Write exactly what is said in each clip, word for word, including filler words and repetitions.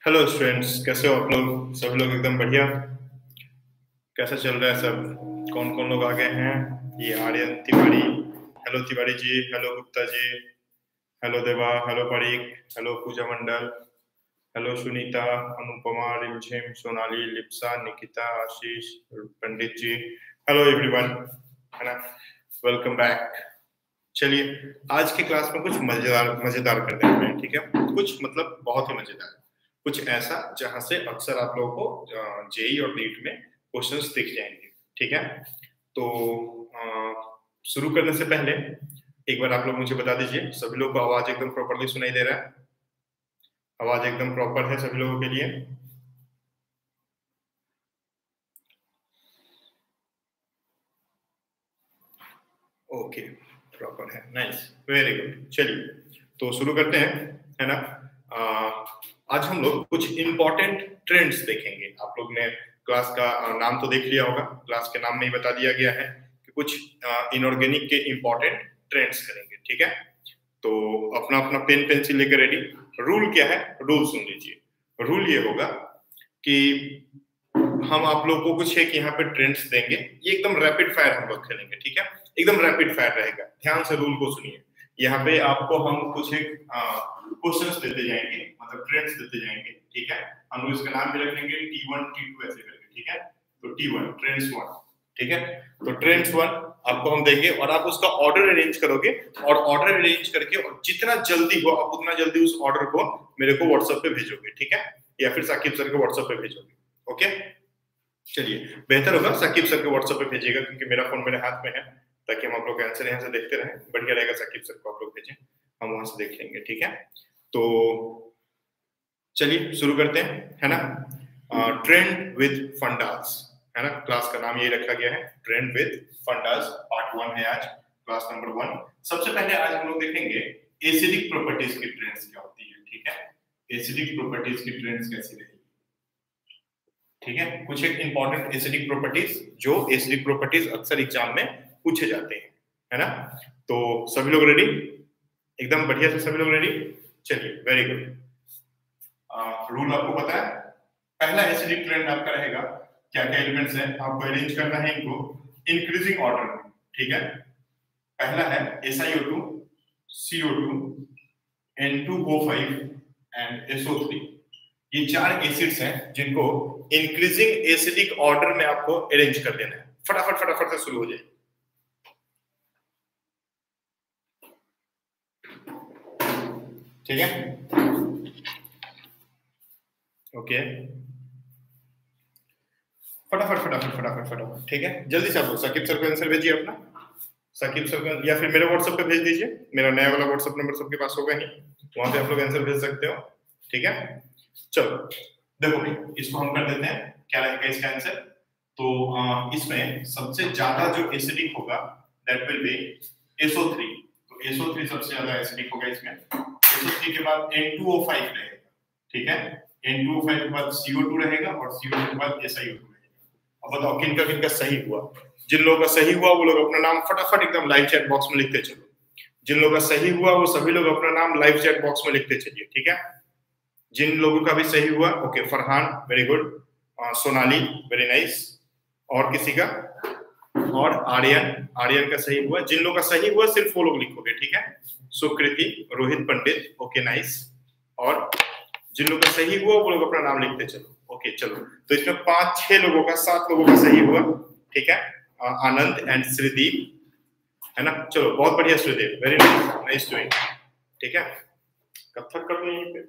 Hello students, कैसे हो आप लोग? सब लोग एकदम बढ़िया। कैसा चल रहा है सब? कौन कौन लोग आ गए हैं? ये Aryan Tiwari, hello Tiwari ji, hello Gupta ji, hello Deva, hello Pareek, hello Puja Mandal, hello Sunita, Anupama, Rimjhim, Sonali, Lipsa, Nikita, Ashish, Pandit ji, hello everyone, है ना? Welcome back. चलिए, आज की क्लास में कुछ मजेदार मजेदार करते हैं, ठीक है? कुछ मतलब बहुत ही मजेदार, कुछ ऐसा जहां से अक्सर आप लोगों को जेई और नीट में क्वेश्चंस दिख जाएंगे, ठीक है? तो शुरू करने से पहले एक बार आप लोग मुझे बता दीजिए, सभी लोगों को आवाज एकदम प्रॉपरली सुनाई दे रहा है? आवाज एकदम प्रॉपर है सभी लोगों के लिए? ओके, प्रॉपर है, नाइस, वेरी गुड। चलिए तो शुरू करते हैं, है ना? आ, आज हम लोग कुछ इंपॉर्टेंट ट्रेंड्स देखेंगे। आप लोग ने क्लास का नाम तो देख लिया होगा, क्लास के नाम में ही बता दिया गया है कि कुछ इनऑर्गेनिक के इंपॉर्टेंट ट्रेंड्स करेंगे, ठीक है? तो अपना अपना पेन पेंसिल लेकर रेडी। रूल क्या है? रूल सुन लीजिए। रूल ये होगा कि हम आप लोगों को कुछ एक यहाँ पे ट्रेंड्स देंगे, ये एकदम रैपिड फायर हम लोग खेलेंगे, ठीक है? एकदम रैपिड फायर रहेगा, ध्यान से रूल को सुनिए। यहाँ पे आपको हम कुछ एक क्वेश्चंस देते जाएंगे, मतलब ट्रेंड्स देते जाएंगे, ठीक है? हम लोग इसका नाम भी रखेंगे टी वन टी टू ऐसे करके, ठीक है? तो टी वन ट्रेंड्स वन, ठीक है? तो ट्रेंड्स वन आपको हम देंगे और आप उसका ऑर्डर अरेंज करोगे, और ऑर्डर अरेंज करके और जितना जल्दी हो आप उतना जल्दी उस ऑर्डर को मेरे को व्हाट्सएप पे भेजोगे, ठीक है? या फिर साकिब सर को व्हाट्सएप पे भेजोगे, ओके? चलिए, बेहतर होगा साकिब सर को व्हाट्सएप पे भेजिएगा, क्योंकि मेरा फोन मेरे हाथ में है, ताकि हम आप लोग आंसर यहाँ से देखते रहें। बढ़िया रहेगा साकिब सर को आप लोग भेजें, हम वहां से देख लेंगे, ठीक है? तो चलिए शुरू करते हैं, है ना? ट्रेंड विद फंडास, है ना? क्लास का नाम यही रखा गया है, trend with fundas. Part one है आज, क्लास नंबर वन। सबसे पहले आज हम लोग देखेंगे एसिडिक प्रॉपर्टीज की ट्रेंड्स क्या होती है, ठीक है? एसिडिक प्रॉपर्टीज की ट्रेंड्स कैसी रहेगी, ठीक है? कुछ एक इंपॉर्टेंट एसिडिक प्रॉपर्टीज, जो एसिडिक प्रॉपर्टीज अक्सर एग्जाम में पूछे जाते हैं, है ना? तो सभी लोग रेडी? एकदम बढ़िया से सभी लोग रेडी? चलिए, वेरी गुड। रूल आपको पता है, पहला एसिडिक ट्रेंड आपका रहेगा, क्या क्या एलिमेंट्स हैं आपको अरेंज करना है इनको इंक्रीजिंग ऑर्डर में, ठीक है? पहला है S I O two, C O two, N two O five and S O three. ये चार एसिड्स हैं जिनको इंक्रीजिंग एसिडिक ऑर्डर में आपको अरेंज कर देना है। फटाफट फटाफट से शुरू हो जाए, ठीक है? ओके, फटाफट फटाफट फटाफट फटाफट, ठीक है? जल्दी से आप लोग साकिब सर को आंसर भेजिए अपना, साकिब सर को, या फिर मेरे व्हाट्सएप पे भेज दीजिए। मेरा नया वाला व्हाट्सएप नंबर सबके पास होगा ही, वहां पे आप लोग आंसर भेज सकते हो, ठीक है? चलो देखो भाई, इसको हम कर देते हैं, क्या रहेगा इसका आंसर? तो आ, इसमें सबसे ज्यादा जो एसिडिक होगा that will be S O three. तो एस ओ थ्री सबसे ज्यादा एसिडिक होगा इसमें। एस ओ थ्री के बाद एन टू ओ फाइव रहेगा, ठीक है? एन टू ओ फाइव के बाद सी ओ टू रहेगा, और सी ओ टू के बाद एस आई ओ टू रहेगा। अब बताओ किनका किनका सही हुआ? जिन लोगों का सही हुआ वो लोग अपना नाम फटाफट एकदम लाइव चैट बॉक्स में लिखते चलो। जिन लोगों का सही हुआ वो सभी लोग अपना नाम लाइव चैट बॉक्स में लिखते चलिए, ठीक है? जिन लोगों का भी सही हुआ, okay, Farhan very good, Sonali very nice, और किसी का? और आर्यन, आर्यन का सही हुआ। जिन लोगों का सही हुआ सिर्फ वो लोग लिखोगे, ठीक है? Sukriti, Rohit Pandit, okay nice. और जिन लोगों का सही हुआ वो लोग अपना नाम लिखते चलो, ओके? चलो, तो इसमें पांच छह लोगों का, सात लोगों का सही हुआ, ठीक है? आनंद एंड श्रीदीप, है ना? चलो, बहुत बढ़िया Shreedeep, very nice, nice doing, ठीक है? कत्थक कर लो यहीं पे,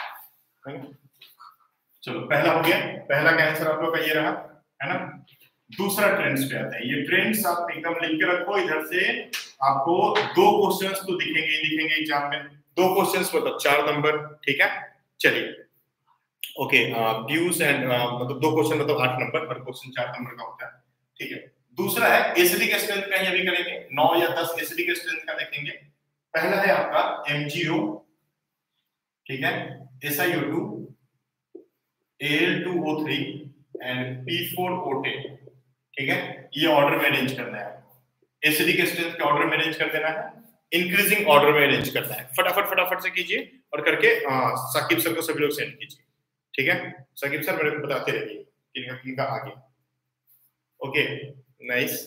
चलो पहला हो गया। पहला का आंसर आप लोग का ये रहा, है ना? दूसरा ट्रेंड्स पे आता है। ये ट्रेंड्स आप एकदम लिख के रखो, इधर से आपको दो क्वेश्चंस तो दिखेंगे ही दिखेंगे एग्जाम में। दो क्वेश्चंस मतलब चार नंबर, ठीक है? चलिए, ओके, पीयूष एंड मतलब दो क्वेश्चन मतलब आठ नंबर, हर क्वेश्चन चार नंबर का होता है, ठीक है? दूसरा है एसिडिक स्ट्रेंथ का, ये भी करेंगे, नौ या दस एसिडिक स्ट्रेंथ का देखेंगे। पहला है आपका एम जी ओ, ठीक है? S I O two, A L two O three and P four O ten, ठीक है? ये ऑर्डर में अरेंज करना है, एसिडिक स्ट्रेंथ के ऑर्डर में अरेंज कर देना है, इंक्रीजिंग ऑर्डर में अरेंज करना है। फटाफट फटाफट से कीजिए और करके साकिब सर को सभी लोग सेंड कीजिए, ठीक है साकिब सर, मेरे को बताते रहिए किनका किनका आ गया। ओके नाइस,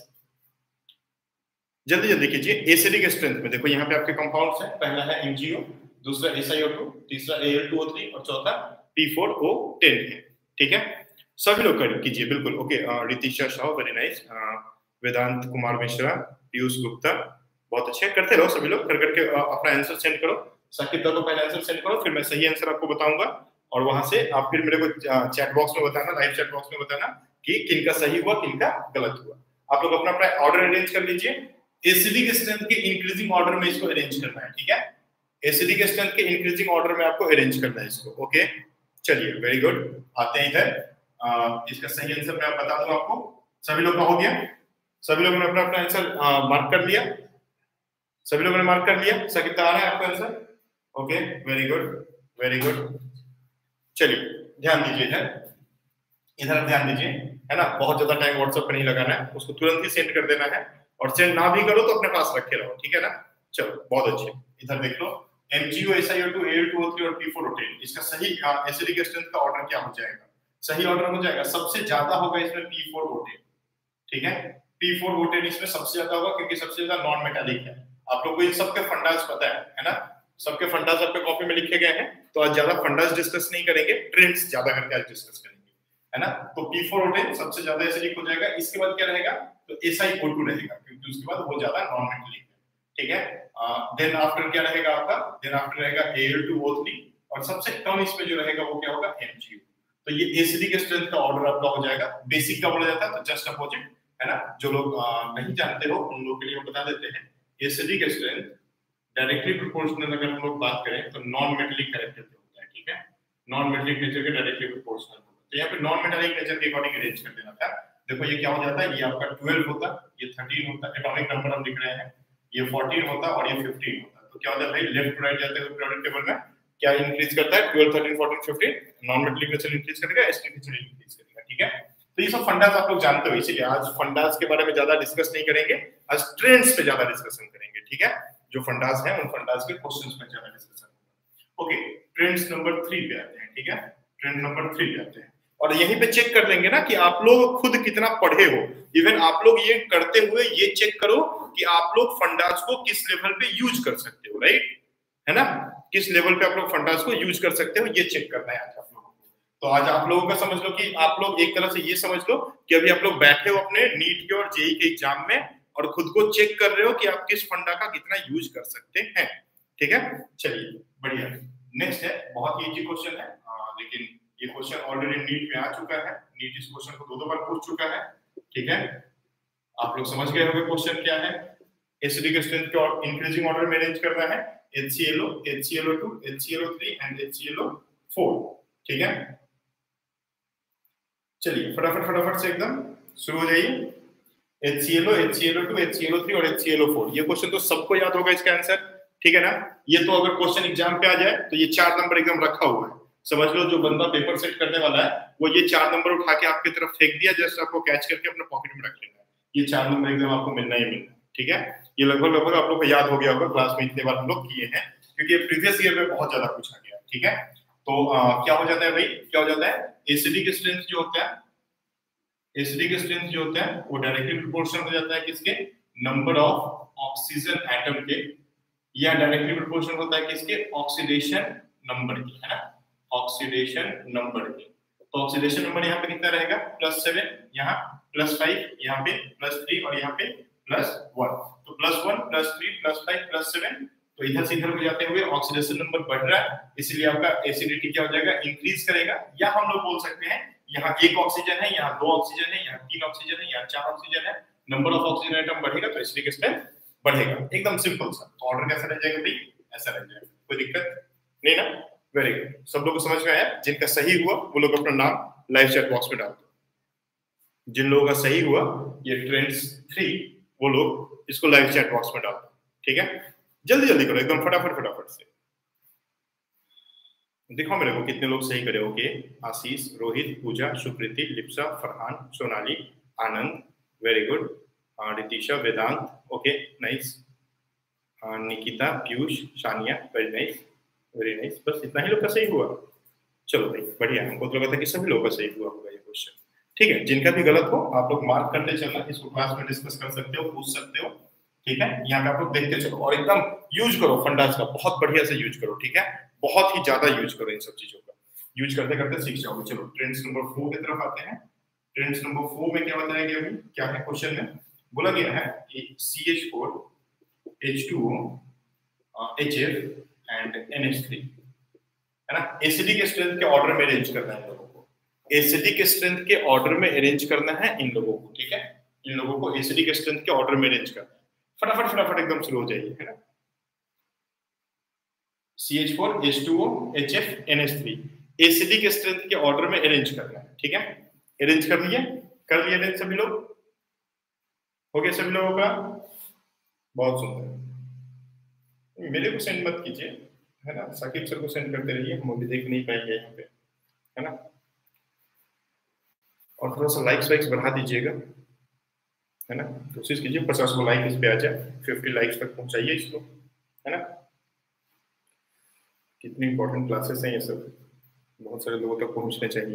जल्दी जल्दी कीजिए। एसिडिक स्ट्रेंथ में देखो यहाँ पे आपके कंपाउंड्स हैं, पहला है एमजीओ, दूसरा एस आई ओ टू, तीसरा A L two O three और चौथा पी फोर ओ टेन है। ठीक है सभी लोग कर कीजिए बिल्कुल। Okay Ritisha Shah very nice, Vedant Kumar Mishra, Piyush Gupta, बहुत अच्छे करते रहो सभी लोग, कर करके अपना आंसर सेंड करो। साकिब दा को पहले आंसर सेंड करो, फिर मैं सही आंसर आपको बताऊंगा और वहां से आप फिर मेरे को चैट बॉक्स में बताना, लाइव चैट बॉक्स में बताना कि किनका सही हुआ किनका गलत हुआ। आप लोग अपना अपना ऑर्डर अरेंज कर लीजिए। एसिडिक स्ट्रेंथ के इंक्रीजिंग ऑर्डर में इसको अरेंज करना है। ठीक है एसिडिक स्ट्रेंथ के इंक्रीजिंग ऑर्डर में आपको अरेंज करना है इसको। ओके चलिए वेरी गुड, आते हैं इधर। इसका सही आंसर मैं बता दूं आपको। सभी लोग का हो गया, सभी लोगों ने अपना अपना आंसर मार्क कर लिया, सभी लोगों ने मार्क कर लिया। साकिब दा आ रहा है आपका answer? Okay very good very good. चलिए ध्यान दीजिए इधर, इधर ध्यान दीजिए, है ना। बहुत ज्यादा टाइम व्हाट्सएप पे नहीं लगाना है, उसको तुरंत ही सेंड कर देना है और सेंड ना भी करो तो अपने पास रखे रहो। ठीक है ना, चलो बहुत अच्छे। इधर देख लो M G O, S I O two, A L two O three और पी फोर ओ टेन, इसका सही एसिडिक स्ट्रेंथ का ऑर्डर क्या हो जाएगा? सही ऑर्डर हो जाएगा, सबसे ज्यादा होगा इसमें पी फोर ओ टेन। ठीक है पी फोर ओ टेन इसमें सबसे ज्यादा होगा क्योंकि सबसे ज्यादा नॉन मेटालिक है। आप लोगों को इन सबके फंडास पता है, है ना, सबके फंडास आपके कॉपी में लिखे गए हैं, तो आज ज्यादा फंडास डिस्कस नहीं करेंगे, ट्रेंड्स ज्यादा करके आज डिस्कस करेंगे, है ना। तो पी फोर ओ टेन सबसे ज्यादा एसिडिक हो जाएगा। इसके बाद क्या रहेगा? तो एस आई ओ टू रहेगा क्योंकि उसके बाद वो ज्यादा नॉन मेटालिक है। ठीक है देन आफ्टर क्या रहेगा आपका? देन आफ्टर रहेगा A L two O three और सबसे कम इसमें जो रहेगा वो क्या होगा? M G O. तो ये एसिडिक स्ट्रेंथ का ऑर्डर आपका हो जाएगा। बेसिक का बोला जाता है तो जस्ट अपोजिट, है ना। जो लोग नहीं जानते हो उन लोगों के लिए हम बता देते हैं, एसिडिक स्ट्रेंथ डायरेक्टली प्रोपोर्शनल अगर हम लोग बात करें तो नॉन मेटालिक कैरेक्टर पे होता है। ठीक है नॉन मेटालिक नेचर के डायरेक्टली प्रोपोर्शनल होता है। तो यहाँ पे नॉन मेटालिक नेचर के अकॉर्डिंग अरेंज कर देना था। देखो ये क्या हो जाता है, ये आपका ट्वेल्व होता, ये थर्टीन होता, एटॉमिक नंबर हम लिख रहे हैं, ये फोर्टीन होता और ये फिफ्टीन होता। तो क्या होता है भाई, लेफ्ट टू राइट जाते हुए पीरियोडिक टेबल में क्या इंक्रीज करता है? Twelve, thirteen, fourteen, fifteen, non metallic nature increase करेगा, एसिडिक नेचर इंक्रीज करेगा। ठीक है तो ये सब फंडास आप लोग जानते हो, इसीलिए आज फंडास के बारे में ज्यादा डिस्कस नहीं करेंगे, आज ट्रेंड्स पे ज्यादा डिस्कशन करेंगे। ठीक है जो फंडास है उन फंडास के क्वेश्चंस पे ज्यादा डिस्कशन होगा। ओके ट्रेंड्स नंबर थ्री पे आते हैं। ठीक है ट्रेंड नंबर थ्री पे आते हैं और यहीं पे चेक कर लेंगे ना कि आप लोग खुद कितना पढ़े हो। इवन आप लोग ये करते हुए ये चेक करो कि आप लोग फंडास को किस लेवल पे यूज कर सकते हो, राइट, है ना। किस लेवल पे आप लोग फंडास को यूज कर सकते हो ये चेक करना है आज आप लोगों को। तो आज आप लोगों का समझ लो कि आप लोग एक तरह से ये समझ लो कि अभी आप लोग बैठे हो अपने नीट के और जेई के एग्जाम में और खुद को चेक कर रहे हो कि आप किस फंडा का कितना यूज कर सकते हैं। ठीक है चलिए बढ़िया। नेक्स्ट है, बहुत ही इजी क्वेश्चन है आ, लेकिन ये क्वेश्चन ऑलरेडी नीट में आ चुका है, नीट इस क्वेश्चन को दो दो बार पूछ चुका है। ठीक है आप लोग समझ गए होंगे क्वेश्चन क्या है। एसिडिक स्ट्रेंथ को इंक्रीजिंग ऑर्डर में अरेंज करना है, HClO, HClO two, HClO three and HClO four. ठीक है चलिए फटाफट फटाफट से एकदम शुरू हो जाइए। HClO, HClO two, HClO three और HClO फोर, ये क्वेश्चन तो सबको याद होगा इसका आंसर। ठीक है ना, ये तो अगर क्वेश्चन एग्जाम पे आ जाए तो ये चार नंबर एकदम रखा हुआ है। समझ लो जो बंदा पेपर सेट करने वाला है वो ये चार नंबर उठा के आपकी तरफ फेंक दिया, जस्ट आपको कैच करके अपने पॉकेट में रख लेना है। ये चार नंबर एकदम आपको मिलना ही मिलना। ठीक है ये लगभग लगभग आप लोग को याद हो गया होगा, क्लास में इतने बार हम लोग किए हैं क्योंकि प्रीवियस ईयर में बहुत ज्यादा पूछा गया। ठीक है तो आ, क्या हो जाता है भाई, क्या हो जाता है, एसिडिक स्ट्रेंथ जो होता है, एसिडिक स्ट्रेंथ जो होता है वो डायरेक्टली प्रोपोर्शनल हो जाता है किसके? नंबर ऑफ ऑक्सीजन एटम के, या डायरेक्टली प्रोपोर्शनल होता है किसके? ऑक्सीडेशन नंबर की, है ना, ऑक्सीडेशन नंबर की। तो ऑक्सीडेशन नंबर यहाँ पे कितना रहेगा? प्लस सेवन, यहाँ प्लस फाइव, यहाँ पे प्लस थ्री और यहाँ पे प्लस वन। तो plus one plus three plus five plus seven, तो इधर से इधर हो जाते हुए ऑक्सीडेशन नंबर बढ़ रहा है, इसलिए आपका एसिडिटी क्या हो जाएगा? इंक्रीज करेगा। या हम लोग बोल सकते हैं यहाँ एक ऑक्सीजन है, यहाँ दो ऑक्सीजन है, यहाँ तीन ऑक्सीजन है, यहाँ चार ऑक्सीजन है, नंबर ऑफ ऑक्सीजन एटम बढ़ेगा तो एसिडिक स्ट्रेंथ बढ़ेगा। एकदम सिंपल सा। तो ऑर्डर कैसा रह जाएगा भाई? ऐसा रह जाएगा, कोई दिक्कत नहीं ना। वेरी गुड, सब लोग को समझ में आया? जिनका सही हुआ वो लोग अपना नाम लाइव चैट बॉक्स में डाल दो। जिन लोगों का सही हुआ ये ट्रेंड्स थ्री, वो लोग इसको लाइव चैट बॉक्स में डाल दो। ठीक है जल्दी जल्दी करो एकदम फटाफट फटाफट से। दिखाओ मेरे को कितने लोग सही करे। Okay Ashish, Rohit, Puja, Sukriti, Lipsa, Farhan, Sonali, Anand, very good, Ritisha, Vedant, okay nice, Nikita, Piyush, Sania, very nice very nice. बस इतना ही लोग का सही हुआ। चलो भाई बढ़िया, हमको तो लगा था कि सभी लोगों का सही हुआ होगा ये क्वेश्चन। ठीक है, जिनका भी गलत हो आप लोग मार्क करते चलना, इसको क्लास में डिस्कस कर सकते हो, पूछ सकते हो। ठीक है, यहाँ पे आप लोग देखते चलो और एकदम यूज करो फंडास का, बहुत बढ़िया से यूज करो। ठीक है, बहुत ही ज्यादा यूज करो इन सब चीजों का, यूज करते करते सीख जाओगे। चलो ट्रेंड्स नंबर फोर की तरफ आते हैं। ट्रेंड्स नंबर फोर में क्या बताया गया अभी, क्या है क्वेश्चन में बोला गया है कि C H four H two O H F and N H three है ना, एसिडी के स्ट्रेंथ के ऑर्डर में अरेंज करना है इन लोगों को, एसिडी के स्ट्रेंथ के ऑर्डर में अरेंज करना है इन लोगों को। ठीक है, इन लोगों को एसिडी के स्ट्रेंथ के ऑर्डर में अरेंज करना है। फटाफट फटाफट एकदम शुरू हो जाइए, है ना। C H four H two O H F N H three acidic के स्ट्रेंथ के ऑर्डर में अरेंज करना है। ठीक है, अरेंज कर लिए, कर लिए अरेंज सभी लोग, हो गया सभी लोगों का, बहुत सुंदर। मेरे को सेंड मत कीजिए, है ना, साकिब सर को सेंड करते रहिए, हम अभी देख नहीं पाएंगे यहाँ पे, है ना। और थोड़ा सा लाइक्स वाइक्स बढ़ा दीजिएगा, है ना, कोशिश कीजिए पचास को लाइक इस पे आ जाए, फिफ्टी लाइक्स तक पहुंचाइए इसको, है ना। कितनी इंपॉर्टेंट क्लासेस हैं ये सब, बहुत सारे लोगों तक पहुंचने चाहिए।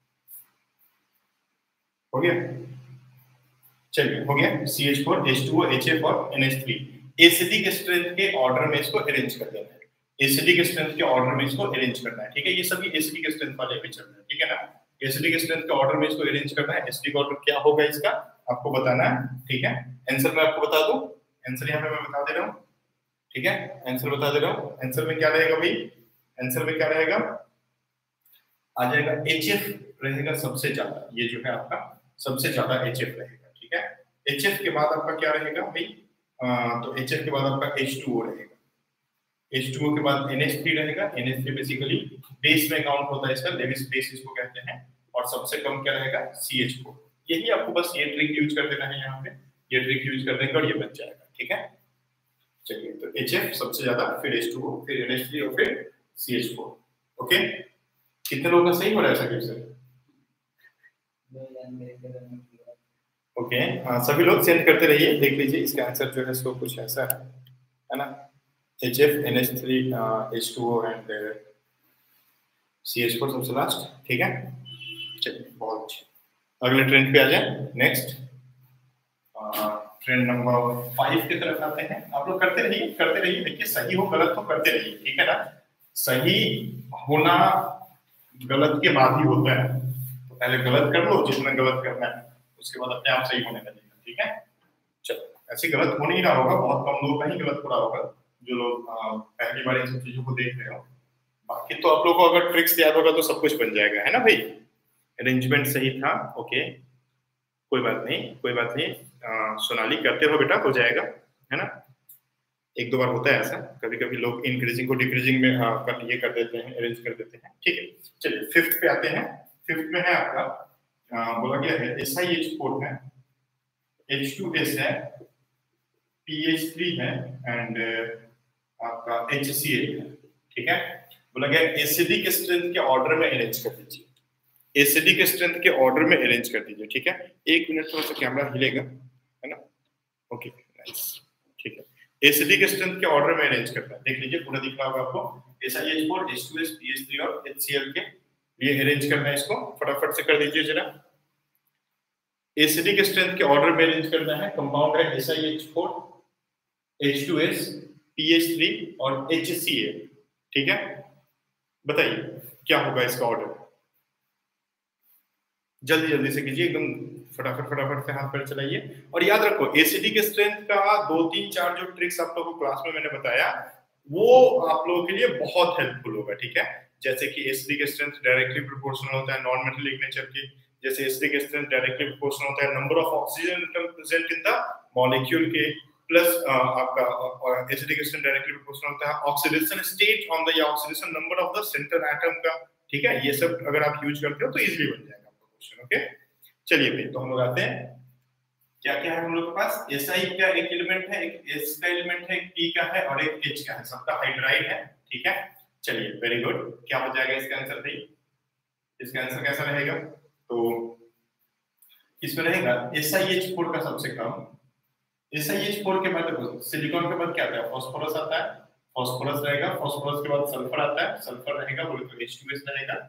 हो गया, चलिए हो गया। C H four H two O H F और एन एच थ्री एसिडी के स्ट्रेंथ के ऑर्डर में इसको अरेंज कर देना है, एसिडी के स्ट्रेंथ के ऑर्डर में इसको अरेंज करना है। ठीक है, ये सभी एसिडी के स्ट्रेंथ वाले भी चल रहे हैं। ठीक है ना, एसिडी के स्ट्रेंथ के ऑर्डर में इसको अरेंज करना है। एसिडी का ऑर्डर क्या होगा इसका आपको बताना है। ठीक है, आंसर मैं आपको बता दूं, आंसर यहाँ पे मैं बता दे रहा हूँ। ठीक है, आंसर बता दे रहा हूँ। आंसर में क्या रहेगा भाई, आंसर में क्या रहेगा, आ जाएगा एच एफ रहेगा सबसे ज्यादा, ये जो है आपका सबसे ज्यादा एच एफ रहेगा। ठीक है, एच एफ के बाद आपका क्या रहेगा भाई, आ, तो एच एफ के बाद आपका एच टू ओ रहेगा, एच टू ओ के बाद एन एच थ्री रहेगा। N H three basically base में काउंट होता है इसका, लेविस बेस इसको कहते हैं। और सबसे कम क्या रहेगा, सी एच फोर। यही आपको बस ये ट्रिक यूज कर देना है यहाँ पे, ये ट्रिक यूज कर देंगे और ये बच जाएगा। ठीक है, चलिए तो एच एफ सबसे ज्यादा, फिर एच टू ओ, फिर एन एच थ्री और फिर सी एच फोर। ओके, कितने लोगों का सही हो रहा है साकिब सर? ओके, हाँ सभी लोग सेंड करते रहिए, देख लीजिए इसका आंसर जो है सो कुछ ऐसा है, है ना। H F N H three H two O and C H four सबसे लास्ट। ठीक है, चलिए बहुत अच्छा। अगले ट्रेंड पे आ जाए, नेक्स्ट ट्रेंड नंबर फाइव की तरफ आते हैं। आप लोग करते रहिए करते रहिए, देखिए सही हो गलत हो करते रहिए। ठीक है ना, सही होना गलत के बाद ही होता है, तो पहले गलत कर लो जितना गलत करना है, उसके बाद अपने आप सही होने लगेगा। ठीक है, चलो ऐसे गलत हो नहीं रहा होगा, बहुत कम लोगों का ही गलत हो रहा होगा, जो लोग पहली बार इन सब चीजों को देख रहे हो। बाकी तो आप लोगों को अगर ट्रिक्स याद होगा तो सब कुछ बन जाएगा, है ना भाई। अरेंजमेंट सही था, ओके कोई बात नहीं, कोई बात नहीं। आ, सोनाली करते रहो बेटा, हो जाएगा, है ना। एक दो बार होता है ऐसा, कभी कभी लोग इंक्रीजिंग को डिक्रीजिंग में आ, कर, ये कर देते हैं, अरेंज कर देते हैं। ठीक है, चलिए फिफ्थ पे आते हैं। फिफ्थ में है आपका आ, बोला गया है एस आई एच फोर है, एच टू एस है, पी एच थ्री है एंड आपका एच सी ए है। ठीक है, बोला गया एसिडी के स्ट्रेंथ के ऑर्डर में अरेंज कर दीजिए, एसिडी के स्ट्रेंथ के ऑर्डर में अरेंज कर दीजिए। ठीक है, एक मिनट थोड़ा सा कैमरा हिलेगा, है ना। ओके नाइस, ठीक है, एसिडी के स्ट्रेंथ के ऑर्डर में अरेंज करना है। देख लीजिए पूरा दिख रहा होगा आपको, S I H four H two S P H three और एच सी एल के लिए अरेंज करना है। इसको फटाफट से कर दीजिए जरा। एसिडी के स्ट्रेंथ के ऑर्डर में अरेंज करना है। कंपाउंड है S I H four H two S P H three और एच सी ए। ठीक है, बताइए क्या होगा इसका ऑर्डर, जल्दी जल्दी से कीजिए, एकदम फटाफट फटाफट से हाथ पैर चलाइए। और याद रखो एसिडी के स्ट्रेंथ का दो तीन चार जो ट्रिक्स आप लोगों को क्लास में मैंने बताया वो आप लोगों के लिए बहुत हेल्पफुल होगा। ठीक है, जैसे कि एसिडी के स्ट्रेंथ डायरेक्टली प्रोपोर्शनल होता है नॉन मेटालिक नेचर की, जैसे एसिडी के स्ट्रेंथ डायरेक्टली प्रोपोर्शनल होता है number of oxygen atom present in the molecule के, प्लस आपका एसिडी के स्ट्रेंथ डायरेक्टली प्रोपोर्शनल होता है ऑक्सीडेशन स्टेट ऑन द या oxidation number of the centre atom का। ठीक है, ये सब अगर आप यूज करते हो तो इजीली बन जाएगा आपका क्वेश्चन। ओके, चलिए भाई तो हम लोग आते हैं, क्या क्या है हम लोग के पास, एस आई का एक एलिमेंट है, एक एस का एलिमेंट है, एक पी का है और एक एच का है, सबका हाइड्राइड है। ठीक है, चलिए वेरी गुड, क्या हो जाएगा इसका आंसर भाई, इसका आंसर कैसा रहेगा, तो इसमें रहेगा एस आई एच फोर का सबसे कम। एस आई एच फोर के बाद सिलिकॉन के बाद क्या आता है, फास्फोरस आता है, फास्फोरस रहेगा, फास्फोरस के बाद सल्फर आता है, सल्फर रहेगा बोले तो एच टू एस रहेगा,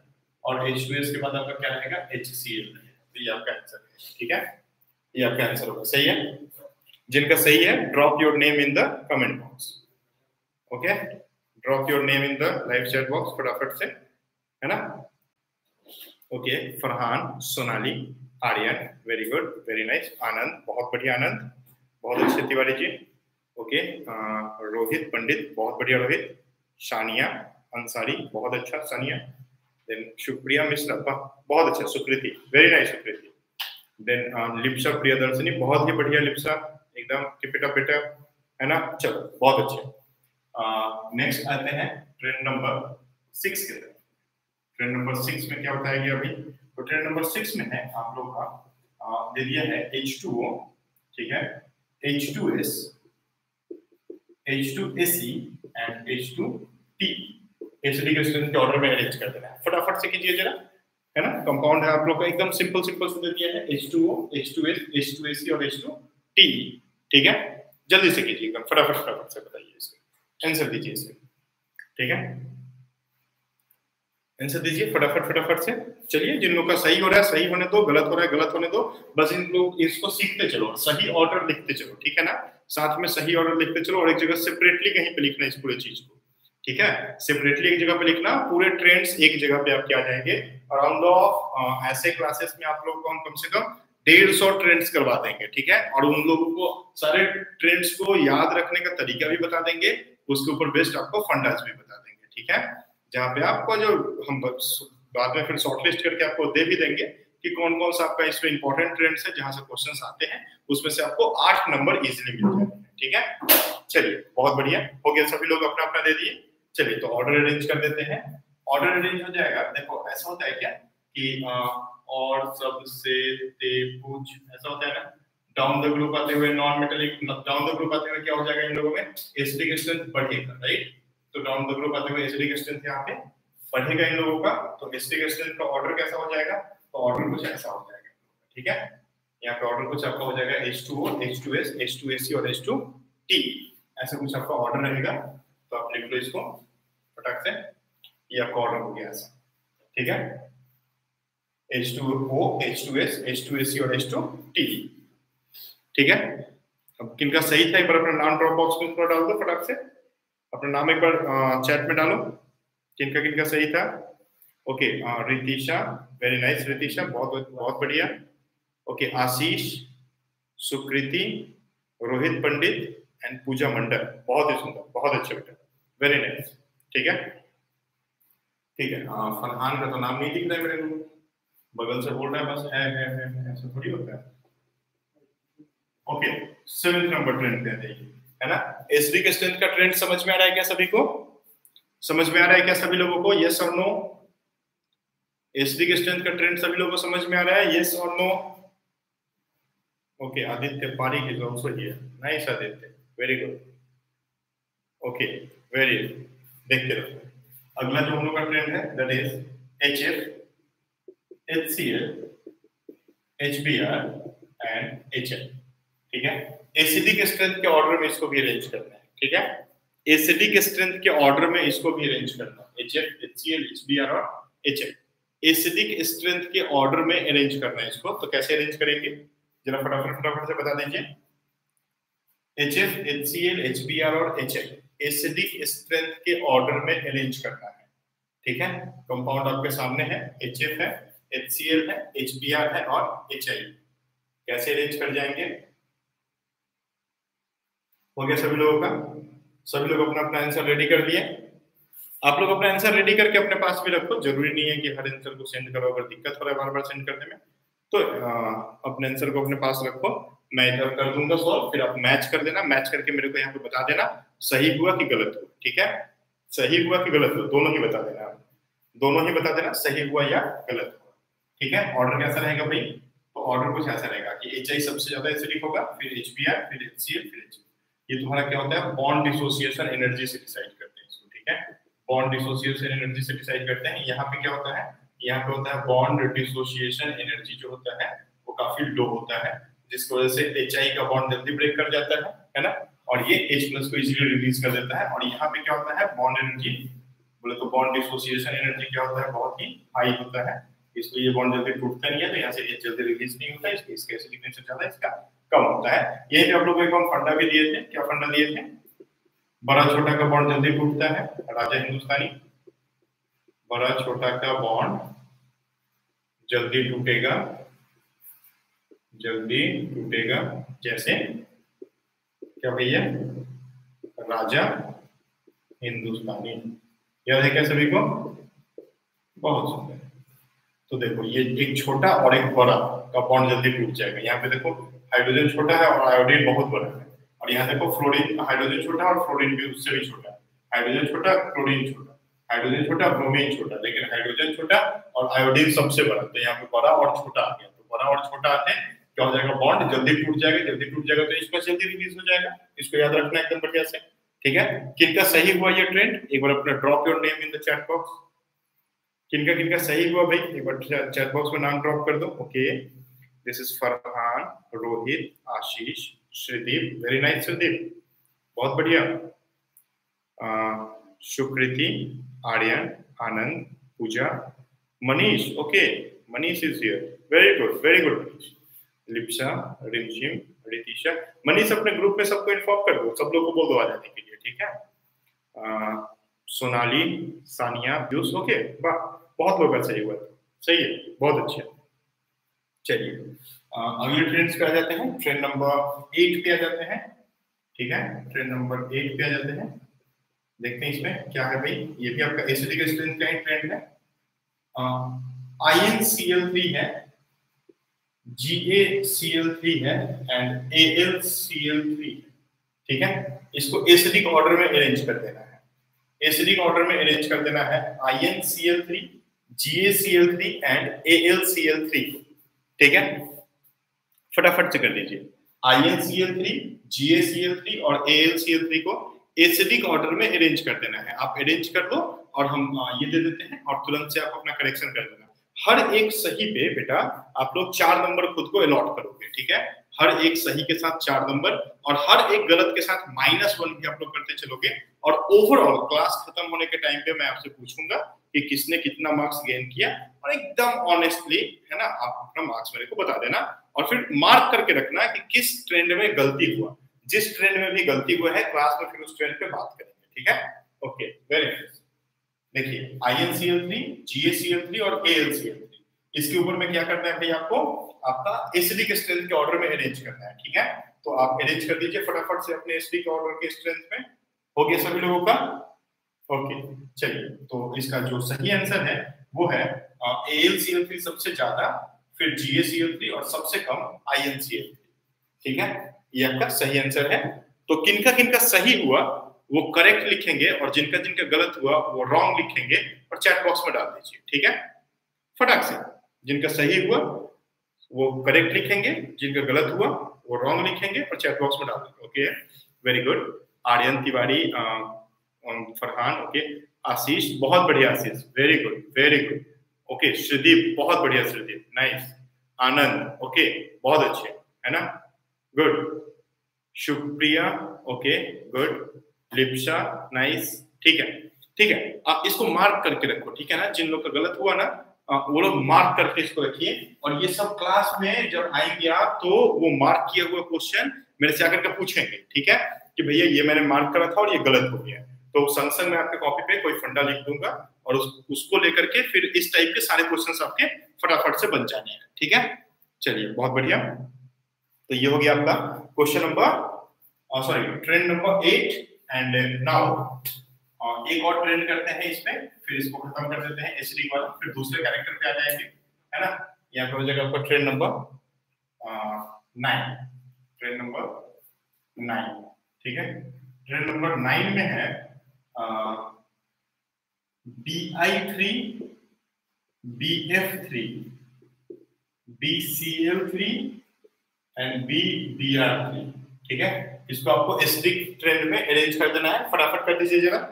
और एच टू एस के बाद आपका क्या रहेगा, एच सी एल रहेगा। तो ये आपका आंसर है, ठीक है, ये आपका आंसर होगा। सही है, जिनका सही है drop your name in the comment box. Okay, drop your name in the live chat box फटाफट से, है ना। Okay, Farhan, Sonali, Aryan, very good, very nice, Anand, बहुत बढ़िया आनंद, बहुत अच्छे तिवारी जी। ओके, रोहित पंडित, बहुत बढ़िया रोहित, शानिया अंसारी, बहुत अच्छा सानिया, देन शुक्रिया मिश्रा, बहुत अच्छा, Sukriti, very nice Sukriti, then Lipsa Priyadarshini, बहुत ही बढ़िया लिप्सा, एकदम कीप इट अप बेटा, है ना। चलो बहुत अच्छे। नेक्स्ट आते हैं ट्रेंड नंबर सिक्स के तरफ। ट्रेंड नंबर सिक्स में क्या बताया गया अभी, तो ट्रेंड नंबर सिक्स में है आप लोग का दे दिया है एच टू ओ, ठीक है, H two S, H two A C and H two T, acidic acid के ऑर्डर में अरेंज कर देना है। फटाफट से कीजिए जरा, है ना। कंपाउंड है आप लोग का, एकदम सिंपल सिंपल से दे दिया है, H two O, H two S, H two A C और एच टू टी, ठीक है। जल्दी से कीजिए, एकदम फटाफट फटाफट से बताइए इसका आंसर दीजिए इसका, ठीक है, आंसर दीजिए फटाफट फटाफट से। चलिए, जिन लोगों का सही हो रहा है सही होने दो, गलत हो रहा है गलत होने दो, बस इन लोग इसको सीखते चलो, सही ऑर्डर लिखते चलो, ठीक है ना। साथ में सही ऑर्डर लिखते चलो और एक जगह सेपरेटली कहीं पे लिखना इस पूरे चीज को, ठीक है, सेपरेटली एक जगह पे लिखना, पूरे ट्रेंड्स एक जगह पे आपके आ जाएंगे। अराउंड ऑफ ऐसे क्लासेस में आप लोग को हम कम से कम डेढ़ सौ ट्रेंड्स करवा देंगे, ठीक है, और उन लोगों को सारे ट्रेंड्स को याद रखने का तरीका भी बता देंगे, उसके ऊपर बेस्ट आपको फंडास भी बता देंगे, ठीक है, जहाँ पे आपको जो हम बाद में फिर शॉर्टलिस्ट करके आपको दे भी देंगे कि कौन कौन सा आपका इसमें इंपॉर्टेंट ट्रेंड्स है जहां से क्वेश्चंस आते हैं, उसमें से आपको आठ नंबर इजीली मिल जाएंगे, ठीक है। चलिए बहुत बढ़िया हो गया, सभी लोग अपना अपना दे दिए। चलिए तो ऑर्डर अरेंज कर देते हैं, ऑर्डर अरेंज हो जाएगा। देखो ऐसा होता है क्या कि आ, और सबसे ते पूछ, ऐसा होता है ना, डाउन द ग्रुप आते हुए non metallic, down the group आते हुए क्या हो जाएगा इन लोगों में, एसिडिक स्ट्रेंथ बढ़ेगा, राइट। तो डाउन द ग्रुप आते हुए एसिडिक स्ट्रेंथ यहाँ पे बढ़ेगा इन लोगों का, तो एसिडिक स्ट्रेंथ का ऑर्डर कैसा हो जाएगा, तो ऑर्डर कुछ ऐसा हो जाएगा, ठीक है। यहाँ पे ऑर्डर कुछ आपका हो जाएगा H two O, H two S, H two A C और एच टू टी, ऐसा कुछ आपका ऑर्डर रहेगा। तो आप लिख लो इसको फटाक से, ये आपका ऑर्डर हो गया ऐसा, ठीक है, H two O, H two S, H two A C और एच टू टी, ठीक है। अब किनका सही था एक बार अपना नाम ड्रॉप बॉक्स में डाल दो फटाक से, अपना नाम एक बार चैट में डालो, किनका किनका सही था। Okay, Ritisha, very nice Ritisha, बहुत बहुत बढ़िया। ओके, आशीष, सुकृति, रोहित पंडित एंड पूजा मंडल, बहुत ही सुंदर, बहुत अच्छे बेटा, वेरी नाइस, ठीक है, ठीक है। फरहान का तो नाम नहीं दिख रहा है मेरे को, बगल से बोल रहा है बस, है है है, है ऐसा थोड़ी होता है। ओके, सेवेंथ नंबर ट्रेंड पे आ जाइए, है ना। एसिडिक स्ट्रेंथ का ट्रेंड समझ में आ रहा है क्या सभी को, समझ में आ रहा है क्या सभी लोगों को, यस और नो। एसिडिक स्ट्रेंथ का ट्रेंड सभी लोगों को समझ में आ रहा है, यस और no. Okay, Aditya Pareek is also here, nice Aditya, very good. Okay, very good, देखते रहो। अगला जो हम लोग का ट्रेंड है that is H F, H C L, H B R and H L, ठीक है। एसिडिक स्ट्रेंथ के ऑर्डर में इसको भी अरेंज करना है, ठीक है, एसिडिक स्ट्रेंथ के ऑर्डर में इसको भी अरेंज करना है, एचएफ, एचसीएल, एचबीआर और एचएल, एसिडिक स्ट्रेंथ के ऑर्डर में अरेंज करना है इसको। तो कैसे अरेंज करेंगे जरा फटाफट फटाफट से बता दीजिए। एचएफ, एचसीएल, एचबीआर और एचएल एसिडिक स्ट्रेंथ के ऑर्डर में अरेंज करना है, ठीक है। कंपाउंड आपके सामने है, एचएफ है, एचसीएल है, एचबीआर है और एचएल, कैसे अरेंज कर जाएंगे। हो गया सभी लोगों का, सभी लोग अपना अपना आंसर रेडी कर दिए। आप लोग अपना आंसर रेडी करके अपने पास भी रखो, जरूरी नहीं है कि हर आंसर को सेंड करो, अगर दिक्कत हो रहा है बार बार सेंड करने में तो आ, अपने आंसर को अपने पास रखो, मैं इधर कर दूंगा सॉल्व, फिर आप मैच कर देना, मैच करके मेरे को यहाँ पे बता देना सही हुआ कि गलत हुआ, ठीक है, सही हुआ कि गलत हुआ दोनों ही बता देना, दोनों ही बता देना सही हुआ या गलत हुआ, ठीक है। ऑर्डर कैसा रहेगा भाई, तो ऑर्डर कुछ ऐसा रहेगा कि एच आई सबसे ज्यादा एसिडिक होगा, फिर एचबीआर, फिर एचसीएल, फिर एच, ये तुम्हारा क्या होता है बॉन्ड डिसोसिएशन एनर्जी से डिसाइड करते हैं इसको, ठीक है, बॉन्ड डिसोसिएशन एनर्जी से डिसाइड करते हैं। यहाँ पे क्या होता है, यहाँ पे होता है बॉन्ड डिसोसिएशन एनर्जी जो होता है वो काफी लो होता है, जिसकी वजह से एच आई का बॉन्ड जल्दी ब्रेक कर जाता है है ना, और ये H प्लस को इजीली रिलीज कर देता है। और यहाँ पे क्या होता है बॉन्ड एनर्जी बोले तो बॉन्ड डिसोसिएशन एनर्जी क्या होता है, बहुत ही हाई होता है, इसलिए ये बॉन्ड जल्दी टूटता नहीं है, तो यहाँ से ये जल्दी रिलीज नहीं होता है, इसलिए इसका एसिडिक नेचर ज्यादा, इसका कम होता है। यही पे आप लोगों को एक फंडा भी दिए थे, क्या फंडा दिए थे, बड़ा छोटा का बॉन्ड जल्दी टूटता है, राजा हिंदुस्तानी, बड़ा छोटा का बॉन्ड जल्दी टूटेगा, जल्दी टूटेगा, जैसे क्या भैया, राजा हिंदुस्तानी। याद है क्या सभी को? बहुत सुंदर। तो देखो ये एक छोटा और एक बड़ा का बॉन्ड जल्दी टूट जाएगा। यहाँ पे देखो हाइड्रोजन छोटा है और आयोडीन बहुत बड़ा है, और यहाँ देखो फ्लोरीन, हाइड्रोजन छोटा और फ्लोरीन भी उससे भी छोटा है, हाइड्रोजन छोटा क्लोरीन छोटा, हाइड्रोजन छोटा ब्रोमीन छोटा, लेकिन हाइड्रोजन छोटा और आयोडीन सबसे बड़ा, तो यहाँ पे बड़ा और छोटा आ गया। तो बड़ा और छोटा आते हैं, क्या हो जाएगा, बॉन्ड जल्दी टूट जाएगा, जल्दी टूट जाएगा तो इसका जल्दी रिलीज हो जाएगा। इसको याद रखना एकदम बढ़िया से, ठीक है। किनका सही हुआ ये ट्रेंड, एक बार अपना drop your name in the chat box. किनका किनका सही हुआ भाई, एक बार चैट बॉक्स में नाम ड्रॉप कर दो। Okay, this is Farhan, Rohit, Ashish, Shreedeep, very nice Shreedeep, बहुत बढ़िया, Sukriti, Aryan, Anand, Puja, Manish, okay Manish is here, very good very good Manish, Lipsa, Rimjhim, Ritisha, Manish अपने ग्रुप में सबको इन्फॉर्म कर दो, सब लोगों को बोल दो आ जाने के लिए, ठीक है। आ, सोनाली, सानिया, पीयूष, ओके, वाह बहुत लोग सही हुआ, सही है, बहुत अच्छे। चलिए अगले ट्रेंड्स पे आ जाते हैं, ट्रेंड नंबर एट पे आ जाते हैं, ठीक है, ट्रेंड नंबर एट पे आ जाते हैं। देखते हैं इसमें क्या है भाई, ये भी आपका एसिडिक स्ट्रेंथ का ही ट्रेंड है। I N C L three है, G A C L three है and A L C L three, ठीक है। इसको एसिडिक ऑर्डर में अरेंज कर देना है, एसिडिक ऑर्डर में अरेंज कर देना है, I N C L three, G A C L three and A L C L three, ठीक है। फटाफट से कर दीजिए, I N C L three, G A C L three और A L C L three को acidic order में arrange कर देना है। आप अरेंज कर दो और हम ये दे देते हैं और तुरंत से आप अपना करेक्शन कर देना। हर एक सही पे बेटा आप लोग चार नंबर खुद को अलॉट करोगे, ठीक है। हर एक सही के साथ चार नंबर और हर एक गलत के साथ माइनस वन भी आप लोग करते चलोगे। और ओवरऑल क्लास खत्म होने के टाइम पे मैं आपसे पूछूंगा कि किसने कितना मार्क्स गेन किया, और एकदम ऑनेस्टली है ना आप अपना मार्क्स मेरे को बता देना, और फिर मार्क करके रखना कि किस ट्रेंड में गलती हुआ। जिस ट्रेंड में भी गलती हुआ है क्लास में फिर उस ट्रेंड पे बात करेंगे, ठीक है। Okay very nice. देखिए I N C L three, G A C L three और A L C L three, इसके ऊपर में क्या करना है भाई, आपको आपका एसिडिक स्ट्रेंथ के ऑर्डर में अरेंज करना है, ठीक है। तो आप अरेंज कर दीजिए फटाफट से अपने एसिडिक ऑर्डर के स्ट्रेंथ में। हो गया सभी लोगों का? ओके चलिए, तो इसका जो सही आंसर है वो है A L C L three सबसे ज्यादा, फिर जी ए सी एल थ्री और सबसे कम I N C L three, ठीक है। ये आपका सही आंसर है। तो किनका किनका सही हुआ वो करेक्ट लिखेंगे और जिनका जिनका गलत हुआ वो रॉन्ग लिखेंगे और चैट बॉक्स में डाल दीजिए, ठीक है। फटाक से जिनका सही हुआ वो करेक्ट लिखेंगे, जिनका गलत हुआ वो रॉन्ग लिखेंगे और चैट बॉक्स में डाल देंगे। Okay very good. Aryan Tiwari, Farhan, okay, Ashish बहुत बढ़िया, Ashish very good very good, okay, Shreedeep बहुत बढ़िया श्रीदीप, नाइस, आनंद ओके बहुत अच्छे है ना, गुड, शुक्रिया ओके गुड, लिप्सा नाइस, ठीक है ठीक है। आप इसको मार्क करके रखो, ठीक है ना, जिन लोग का गलत हुआ ना वो लोग मार्क करके इसको रखिए, और ये सब क्लास में जब आएंगे आप तो वो मार्क किया हुआ क्वेश्चन मेरे से आकर के पूछेंगे, ठीक है, कि भैया ये मैंने मार्क करा था और ये गलत हो गया। तो संग संग मैं आपके कॉपी पे कोई फंडा लिख दूंगा और उस, उसको लेकर के फिर इस टाइप के सारे क्वेश्चंस आपके फटाफट से बन जाने हैं, ठीक है। चलिए बहुत बढ़िया। तो ये हो गया आपका question number sorry trend number eight. And now एक और ट्रेंड करते हैं इसमें, फिर इसको खत्म कर देते हैं एसिडिक वाला, फिर दूसरे कैरेक्टर पे आ जाएंगे, है ना। यहाँ पे हो जाएगा आपका trend number nine, trend number nine, ठीक है। ट्रेंड नंबर नाइन में है B I three, B F three, B C L three and B B R three, ठीक है। इसको आपको एसिडिक ट्रेंड में अरेंज कर देना है, फटाफट कर दीजिए जरा,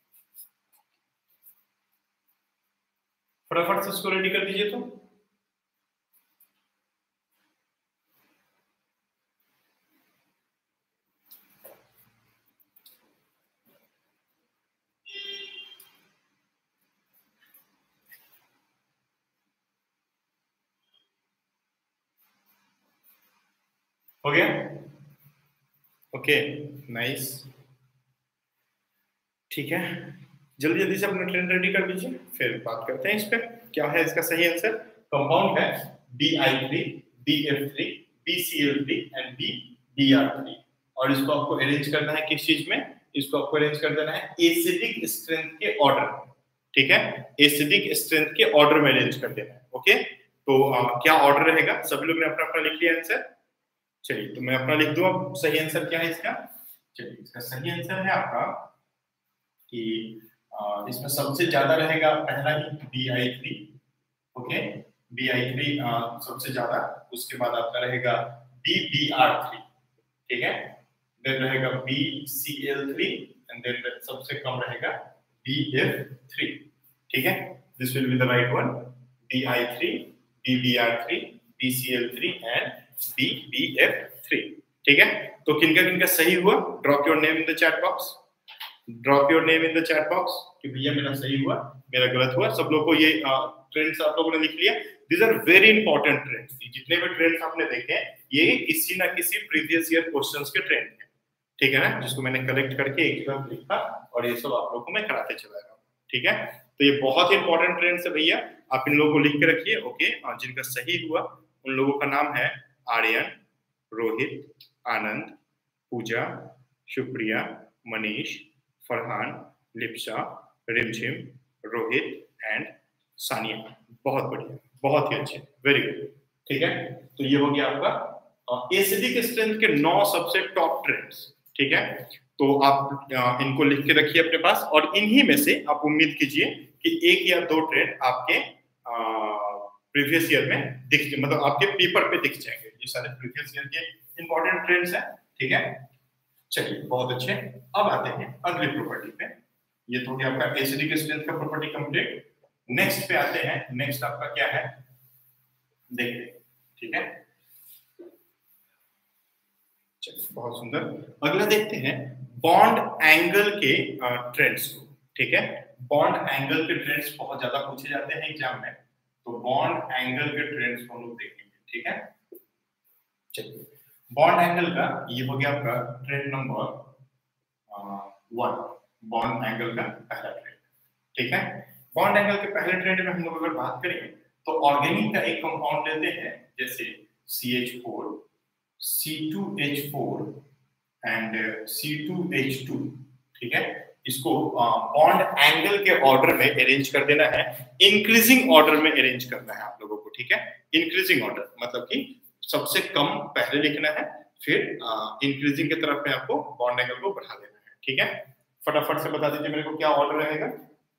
फटाफट से इसको रेडी कर दीजिए। तो हो गया? ओके, नाइस, ठीक है, जल्दी जल्दी से अपना ट्रेंड रेडी कर दीजिए, फिर बात करते हैं इस पे। क्या है इसका सही आंसर? कंपाउंड है D I three, D F three, B C L three and B D R three. और इसको आपको अरेंज करना है किस चीज में? इसको आपको अरेंज कर देना है एसिडिक स्ट्रेंथ के ऑर्डर में, ठीक है, एसिडिक स्ट्रेंथ के ऑर्डर में अरेंज कर देना है। ओके, तो आ, क्या ऑर्डर रहेगा? सभी लोग ने अपना अपना लिख लिया आंसर? चलिए, तो मैं अपना लिख दूं। अब सही आंसर क्या है इसका? चलिए, इसका सही आंसर है आपका कि इसमें सबसे ज्यादा रहेगा पहला ही B I three. Okay, B I three सबसे ज्यादा, उसके बाद आपका रहेगा बी बी आर थ्री, ठीक है, देन रहेगा B C L three and then सबसे कम रहेगा बी एफ थ्री, ठीक है, this will be the right one, B I three, B B R three, B C L three and B B F three, ठीक है। तो किनका किनका सही हुआ? Drop your name in the chat box, drop your name in the chat box कि भैया मेरा सही हुआ, मेरा गलत हुआ। सब लोगों को ये ट्रेंड्स आप लोगों ने लिख लिया। These are very important trends, जितने भी ट्रेंड्स आपने देखे ये किसी ना किसी प्रीवियस ईयर क्वेश्चंस के ट्रेंड है, ठीक है ना, जिसको मैंने कलेक्ट करके एक जगह लिखा और ये सब आप लोगों को मैं कराते चला रहा हूँ, ठीक है। तो ये बहुत ही इंपॉर्टेंट ट्रेंड्स है भैया, आप इन लोगों को लिख के रखिए। ओके, जिनका सही हुआ उन लोगों का नाम है आर्यन, रोहित, आनंद, पूजा, शुक्रिया, मनीष, फरहान, लिप्सा, रिमझिम, रोहित एंड सानिया। बहुत बढ़िया, बहुत ही अच्छे, वेरी गुड, ठीक है। तो ये हो गया आपका एसिडिक स्ट्रेंथ के नौ सबसे टॉप ट्रेंड्स, ठीक है। तो आप इनको लिख के रखिए अपने पास और इन्हीं में से आप उम्मीद कीजिए कि एक या दो ट्रेंड आपके प्रीवियस ईयर में दिख, मतलब आपके पेपर पे दिख जाएंगे। ये सारे प्रीवियस ईयर के इंपॉर्टेंट ट्रेंड्स हैं, ठीक है। चलिए, बहुत अच्छे। अब आते हैं अगली प्रॉपर्टी पे। ये तो गया आपका एसिडिक स्ट्रेंथ का प्रॉपर्टी कंप्लीट। नेक्स्ट पे आते हैं। नेक्स्ट आपका क्या है देखते हैं, ठीक है। चलिए, बहुत सुंदर। अगला देखते हैं बॉन्ड एंगल के ट्रेंड्स को, ठीक है। बॉन्ड एंगल के ट्रेंड्स बहुत ज्यादा पूछे जाते हैं एग्जाम में, तो बॉन्ड एंगल के ट्रेंड्स को हम लोग देखेंगे, ठीक है। चलिए, बॉन्ड एंगल का ये हो गया आपका trend number one, bond angle का पहला ट्रेंड, ठीक है। बॉन्ड एंगल के पहले ट्रेंड में हम लोग अगर बात करें तो ऑर्गेनिक का एक कंपाउंड लेते हैं, जैसे C H four, C two H four and C two H two, ठीक है। इसको बॉन्ड एंगल के ऑर्डर में अरेंज कर देना है, इंक्रीजिंग ऑर्डर में अरेंज करना है आप लोगों को, ठीक है। इंक्रीजिंग ऑर्डर मतलब कि सबसे कम पहले लिखना है, फिर इंक्रीजिंग की तरफ में आपको बॉन्ड एंगल को बढ़ा देना है, ठीक है। फटाफट से बता दीजिए मेरे को क्या ऑर्डर रहेगा।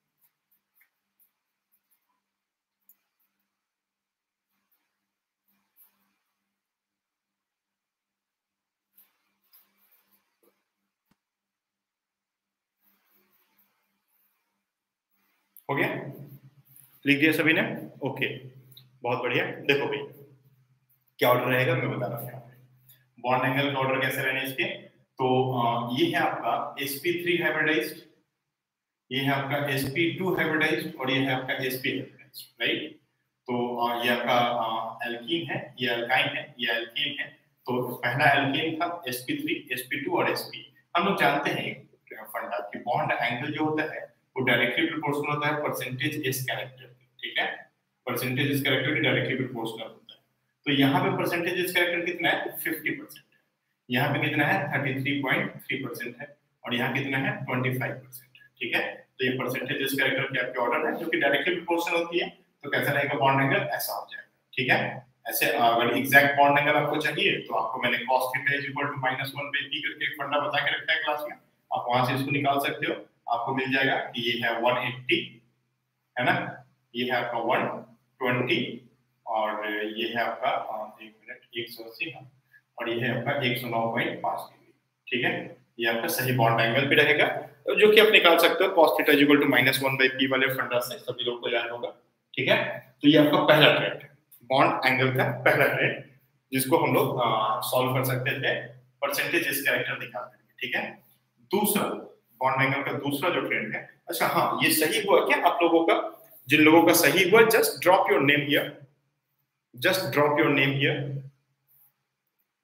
हो गया? लिख दिया सभी ने? ओके, बहुत बढ़िया। देखो भाई क्या ऑर्डर रहेगा मैं बता रहा हूँ। बॉन्ड एंगल का ऑर्डर कैसे रहने इसके, तो ये है आपका एस पी थ्री हाइब्रिडाइज्ड, ये है आपका एस पी टू हाइब्रिडाइज्ड और ये है आपका एस पी हाइब्रिडाइज्ड, राइट। तो ये आपका एल्कीन है, ये अल्काइन है, ये एल्कीन है। तो पहला एल्कीन था S P three, S P two और एस पी। हम लोग जानते हैं फंडा कि बॉन्ड एंगल जो होता है वो डायरेक्टली प्रोपोर्शनल होता है परसेंटेज एस कैरेक्टर, ठीक है। Percentage S character directly proportional होता है। तो यहाँ पे परसेंटेज एस कैरेक्टर कितना है? फिफ्टी परसेंट है। यहाँ पे कितना है? Thirty three point three percent है और यहाँ कितना है? ट्वेंटी फाइव परसेंट है, ठीक है। तो ये परसेंटेज एस कैरेक्टर की आपके ऑर्डर है जो कि डायरेक्टली प्रोपोर्शनल होती है। तो कैसा रहेगा बॉन्ड एंगल? ऐसा हो जाएगा, ठीक है। ऐसे अगर एग्जैक्ट बॉन्ड एंगल आपको चाहिए तो आपको मैंने cos theta is equal to minus one by P करके एक फंडा बता के रखा है क्लास में, आप वहां से इसको निकाल सकते हो। आपको मिल जाएगा कि ये है वन एट्टी, है ना, ये है आपका वन ट्वेंटी और ये है आपका एक मिनट एक सौ अस्सी और ये है आपका एक सौ नौ पॉइंट पाँच डिग्री, ठीक है। ये आपका सही बॉन्ड एंगल भी रहेगा, तो जो कि आप निकाल सकते हो cos theta is equal to minus one by P वाले फंडा से, सभी लोग को याद होगा, ठीक है। तो ये आपका पहला ट्रेंड है, बॉन्ड एंगल का पहला ट्रेंड, जिसको हम लोग सॉल्व कर सकते थे परसेंटेज इस कैरेक्टर निकाल करके, ठीक है। दूसरा बॉन्ड एंगल का दूसरा जो ट्रेंड है, अच्छा हाँ, ये सही हुआ क्या आप लोगों का? जिन लोगों का सही हुआ just drop your name here, just drop your name here.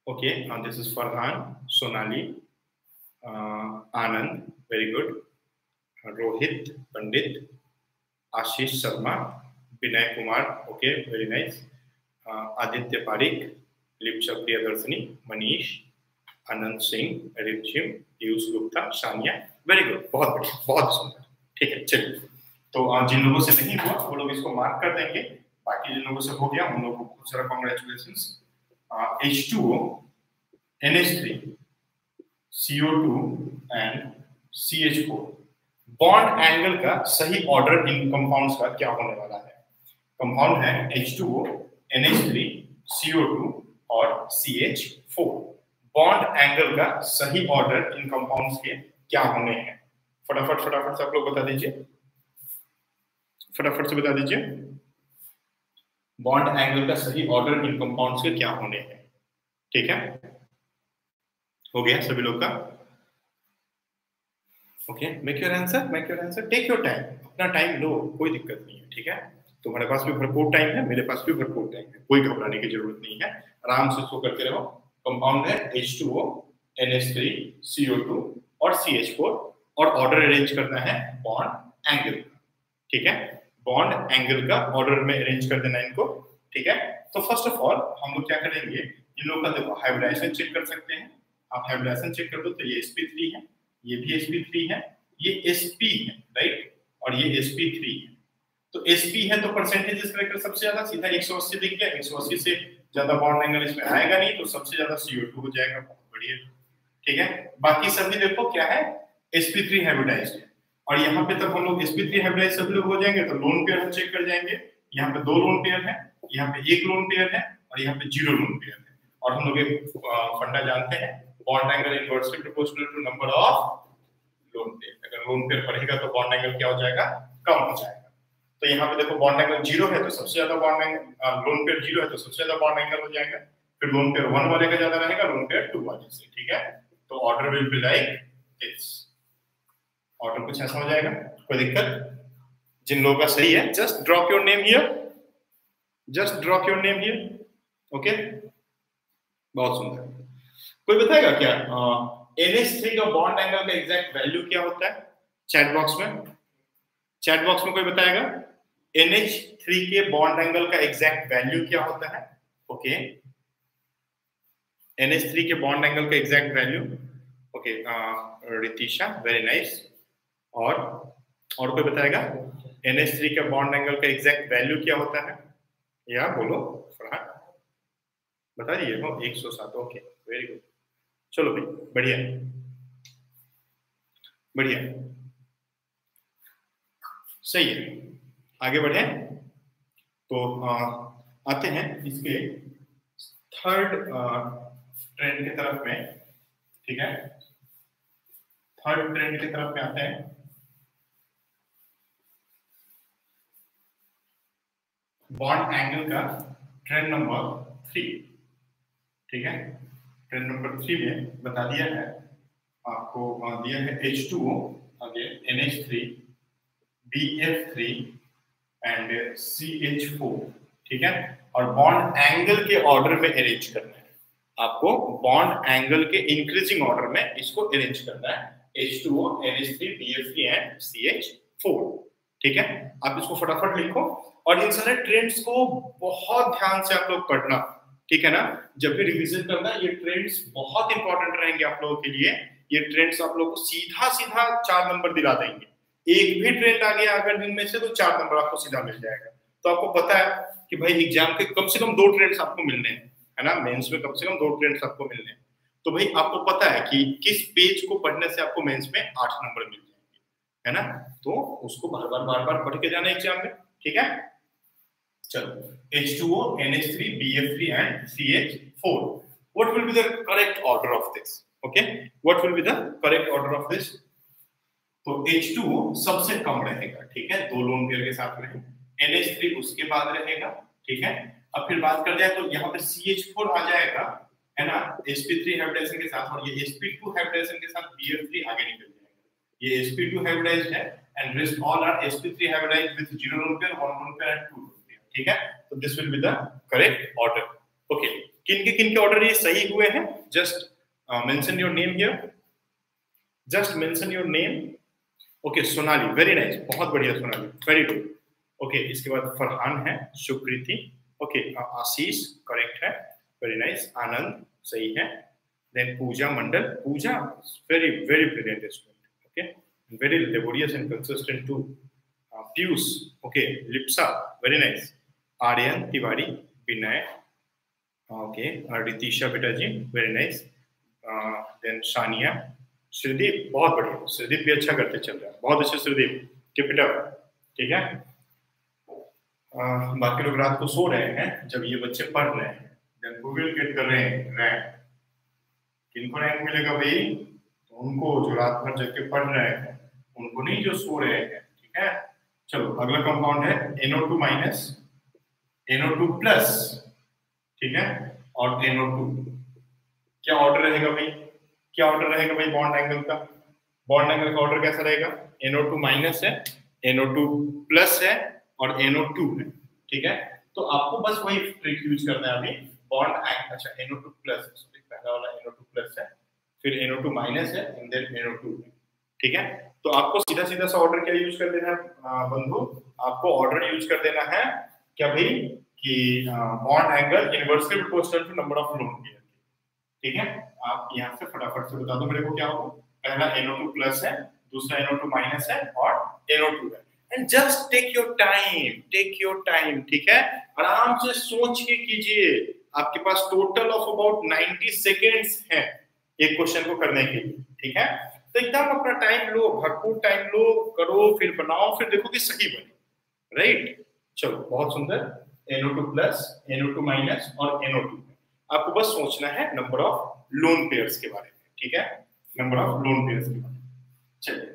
Okay, now this is Farhan, Sonali, uh, Anand, very good. Uh, Rohit, Pandit, Ashish Sharma, Vinay Kumar, okay, very nice. Uh, Aditya Parikh, Lipcha Priyadarshini, Manish, Anand Singh, Ripchim, Piyush Gupta, Shania, very good, बहुत बढ़िया, बहुत सुंदर. ठीक है, चलिए. तो जिन लोगों से नहीं हुआ वो लोग इसको मार्क कर देंगे. बाकी जिन लोगों से हो गया उन लोगों को बहुत सारा congratulations. H two O, N H three, C O two and C H four. Bond angle का सही ऑर्डर इन कंपाउंड्स का क्या होने वाला है? कंपाउंड है H two O, N H three, C O two और C H four. Bond angle का सही ऑर्डर इन कंपाउंड्स के क्या होने हैं? फटाफट फटाफट से आप लोग बता दीजिए, फटाफट से बता दीजिए. बॉन्ड एंगल का सही ऑर्डर इन कंपाउंड्स के क्या होने हैं? ठीक है, हो गया सभी लोग का? Okay, make your answer, make your answer, take your time, अपना टाइम लो, कोई दिक्कत नहीं है. ठीक है, तुम्हारे पास भी भरपूर टाइम है, मेरे पास भी भरपूर टाइम है, कोई घबराने की जरूरत नहीं है. आराम से इसको करते रहो. कंपाउंड है H two O, N H three, C O two और C H four और ऑर्डर अरेंज करना है बॉन्ड एंगल का. ठीक है, बॉन्ड एंगल का ऑर्डर में अरेंज कर देना इनको. ठीक है, तो फर्स्ट ऑफ ऑल हम लोग क्या करेंगे, इन लोगों का देखो हाइब्रिडाइजेशन चेक कर सकते हैं. आप हाइब्रिडाइजेशन चेक कर दो तो ये S P three है, ये भी S P three है, ये S P है, राइट, और ये S P three है. तो S P है तो परसेंटेजेस करेक्टर सबसे ज्यादा सीधा one eighty दिख गया. one eighty से ज्यादा बॉन्ड एंगल इसमें आएगा नहीं, तो सबसे ज्यादा C O two हो जाएगा. बहुत बढ़िया. ठीक है, बाकी सभी देखो क्या है, S P three हाइब्रिडाइज्ड है. और यहाँ पे तब हम लोग S P three हाइब्रिडाइज्ड सभी लोग हो जाएंगे तो लोन पेयर हम चेक कर जाएंगे. यहाँ पे दो लोन पेयर है, यहाँ पे एक लोन पेयर है और यहाँ पे जीरो लोन पेयर है. और हम लोग एक फंडा जानते हैं, bond angle inversely proportional to number of lone pair. अगर लोन पेयर बढ़ेगा तो बॉन्ड एंगल क्या हो जाएगा, कम हो जाएगा. तो यहाँ पे देखो बॉन्ड एंगल जीरो है तो सबसे ज्यादा bond angle, lone pair zero है तो सबसे ज्यादा बॉन्ड एंगल हो जाएगा. फिर लोन पेयर वन वाले का ज्यादा रहेगा, लोन पेयर टू वाले से. ठीक है, तो order will be like this. Order कुछ ऐसा हो जाएगा, कोई दिक्कत? जिन लोगों का सही है just drop your name here, just drop your name here. Okay, बहुत सुंदर. कोई बताएगा क्या N H three का बॉन्ड एंगल का एग्जैक्ट वैल्यू क्या होता है? चैट बॉक्स में, चैट बॉक्स में कोई बताएगा N H three के बॉन्ड एंगल का एग्जैक्ट वैल्यू क्या होता है? ओके, N H three के बॉन्ड एंगल का exact value. Okay, Ritisha, very nice. और और कोई बताएगा N H three के बॉन्ड एंगल का एग्जैक्ट वैल्यू क्या होता है? या बोलो फरहान, बता दीजिए. हो one oh seven. Okay, very good. चलो भाई, बढ़िया बढ़िया, सही है. आगे बढ़े तो आ, आते हैं इसके थर्ड ट्रेंड की तरफ में. ठीक है, थर्ड ट्रेंड की तरफ में आते हैं. बॉन्ड एंगल का ट्रेंड नंबर थ्री. ठीक है, ट्रेंड नंबर थ्री में बता दिया है आपको, दिया है H two O, आगे N H three, B F three and C H four. ठीक है, और बॉन्ड एंगल के ऑर्डर में अरेंज करना है आपको. बॉन्ड एंगल के इंक्रीजिंग ऑर्डर में इसको अरेंज करना है. H two O, N H three, B F three and C H four. ठीक है, आप इसको फटाफट लिखो और इन सारे ट्रेंड्स को बहुत ध्यान से आप लोग पढ़ना. ठीक है ना, जब भी रिवीजन करना, ये ट्रेंड्स बहुत इंपॉर्टेंट रहेंगे आप लोगों के लिए. ये ट्रेंड्स आप लोगों को सीधा सीधा चार नंबर दिला देंगे. एक भी ट्रेंड आ गया अगर इनमें से तो चार नंबर आपको सीधा मिल जाएगा. तो आपको पता है कि भाई एग्जाम के कम से कम दो ट्रेंड्स आपको मिलने हैं, है ना, मेंस में कम से कम दो ट्रेंड्स आपको मिलने हैं. तो भाई आपको पता है कि किस पेज को पढ़ने से आपको मेंस में आठ नंबर मिल जाएंगे, है ना. तो उसको बार बार बार बार पढ़ के जाना एग्जाम में. ठीक है, चलो H two O, N H three, B F three and C H four. What will be the correct order of this? Okay, what will be the correct order of this? तो H two O सबसे कम रहेगा. ठीक है, दो lone pair के साथ रहेगा. N H three उसके बाद रहेगा. ठीक है, अब फिर बात कर जाए तो यहाँ पे C H four आ जाएगा, है ना, S P three हाइब्रिडाइजेशन के साथ, और ये S P two हाइब्रिडाइजेशन के साथ B F three आगे निकल जाएगा. ये S P two हाइब्रिडाइज्ड है and rest all are S P three hybridized with zero lone pair, one lone pair and two lone pair. ठीक है, तो this will be the correct order. Okay, किन के किन के ऑर्डर ये सही हुए हैं, just mention your name here, just mention your name. Okay Sonali, very nice, बहुत बढ़िया सोनाली, वेरी गुड। ओके इसके बाद फरहान है, सुकृति, ओके आशीष करेक्ट है, वेरी नाइस, आनंद सही है, then Pooja Mandal, Pooja very very brilliant student, okay very laborious and consistent too, Piyush okay, Lipsa very nice, Aryan Tiwari, Vinay okay, Ritisha बेटा ji very nice, then Sania, Shreedeep बहुत बढ़िया, श्रीदीप भी अच्छा करते चल रहा है, बहुत अच्छे श्रीदीप, कीप इट अप, ठीक है। uh, बाकी लोग रात को सो रहे हैं, जब ये बच्चे पढ़ रहे हैं, then who will get the rank, rank किनको रैंक मिलेगा भाई, तो उनको जो रात भर जग के पढ़ रहे हैं, उनको नहीं जो सो रहे हैं, ठीक है। चलो अगला कंपाउंड है N O two minus, N O two plus, ठीक है, और एन ओ टू, क्या ऑर्डर रहेगा भाई, क्या ऑर्डर रहेगा भाई बॉन्ड एंगल का, बॉन्ड एंगल का ऑर्डर कैसा रहेगा, एन ओ टू माइनस है, एन ओ टू प्लस है और एन ओ टू है, ठीक है। तो आपको बस वही ट्रिक यूज करना है अभी, बॉन्ड एंगल, अच्छा N O two plus, sorry पहला वाला एन ओ टू प्लस है, फिर एन ओ टू माइनस है and then N O two है, ठीक है। तो आपको सीधा सीधा सा ऑर्डर क्या यूज कर देना है बंधु, आपको ऑर्डर यूज कर देना है क्या भाई, कि bond angle inversely proportional to number of lone pair, ठीक है। आप यहाँ से फटाफट से बता दो मेरे को क्या होगा, पहला एन ओ टू प्लस है, दूसरा एन ओ टू माइनस है और एन ओ टू है, and just take your time, take your time, ठीक है, आराम से सोच के कीजिए, आपके पास total of about ninety seconds है एक क्वेश्चन को करने के लिए, ठीक है। तो एकदम अपना टाइम लो, भरपूर टाइम लो, करो, फिर बनाओ, फिर देखो कि सही बने, राइट। चलो बहुत सुंदर, N O two plus, N O two minus और एन ओ टू, आपको बस सोचना है नंबर ऑफ लोन पेयर्स के बारे में, ठीक है, नंबर ऑफ लोन पेयर्स के बारे में। चलिए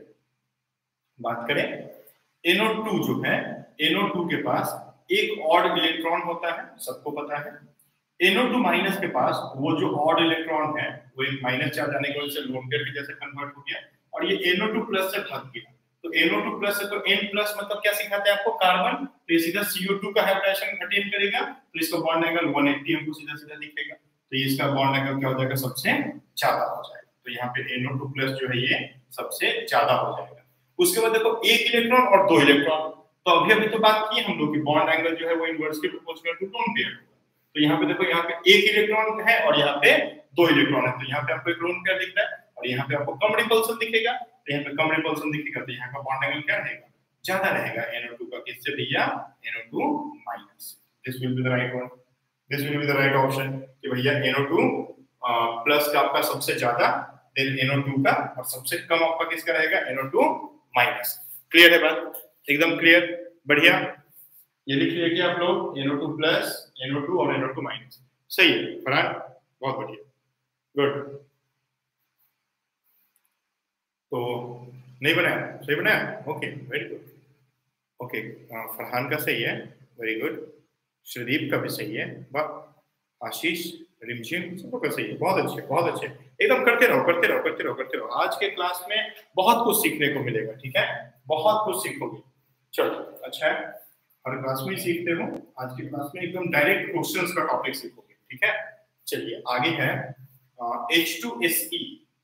बात करें, एन ओ टू जो है, एन ओ टू के पास एक ऑड इलेक्ट्रॉन होता है, सबको पता है। एन ओ टू माइनस के पास वो जो ऑड इलेक्ट्रॉन है वो एक माइनस चार्ज आने की वजह से लोन पेयर के जैसे कन्वर्ट हो गया, और ये एन ओ टू प्लस से भाग गया, तो एन ओ टू प्लस है तो N प्लस मतलब क्या सिखाते हैं आपको, कार्बन, तो ये सीधा सी ओ टू का हाइब्रिडाइजेशन अटेन करेगा, तो इसका बॉन्ड एंगल वन एटी हमको सीधा सीधा दिखेगा, तो ये इसका बॉन्ड एंगल क्या हो जाएगा, सबसे ज्यादा हो जाएगा, तो यहाँ पे एन ओ टू प्लस जो है ये सबसे ज्यादा हो जाएगा। उसके बाद देखो एक इलेक्ट्रॉन और दो इलेक्ट्रॉन, तो अभी अभी तो बात की हम लोग की बॉन्ड एंगल जो है वो inversely proportional to lone pair, तो यहाँ पे देखो, यहाँ पे एक इलेक्ट्रॉन है और यहाँ पे दो इलेक्ट्रॉन है, तो यहाँ पे आपको एक लोन पेयर दिख रहा है और यहाँ पे आपको कम रिपल्सन दिखेगा, तो यहाँ पे कम रिपल्सन दिखेगा, तो यहाँ का बॉन्ड एंगल क्या रहेगा, ज्यादा रहेगा एन ओ टू का, किससे भैया, N O two minus. This will be the right one, this will be the right option कि भैया एन ओ टू प्लस का आपका सबसे ज्यादा, देन एन ओ टू का, और सबसे कम आपका किसका रहेगा, N O two minus. Clear है बात, एकदम क्लियर, बढ़िया। ये लिख लिया कि आप लोग N O two plus, N O two और एन ओ टू माइनस, सही है फरहान, बहुत बढ़िया, गुड। तो नहीं बनाया, सही बनाया, okay very good, okay Farhan का सही है, वेरी गुड, श्रीदीप का भी सही है, वाह, आशीष, रिमझिम सबका सही है, बहुत अच्छे बहुत अच्छे, एकदम करते रहो करते रहो करते रहो करते रहो, आज के क्लास में बहुत कुछ सीखने को मिलेगा, ठीक है, बहुत कुछ सीखोगे। चलो अच्छा है, हर क्लास में सीखते हो, आज की क्लास में एकदम डायरेक्ट क्वेश्चंस का टॉपिक सीखोगे, ठीक है। चलिए आगे है एच टू एस ई,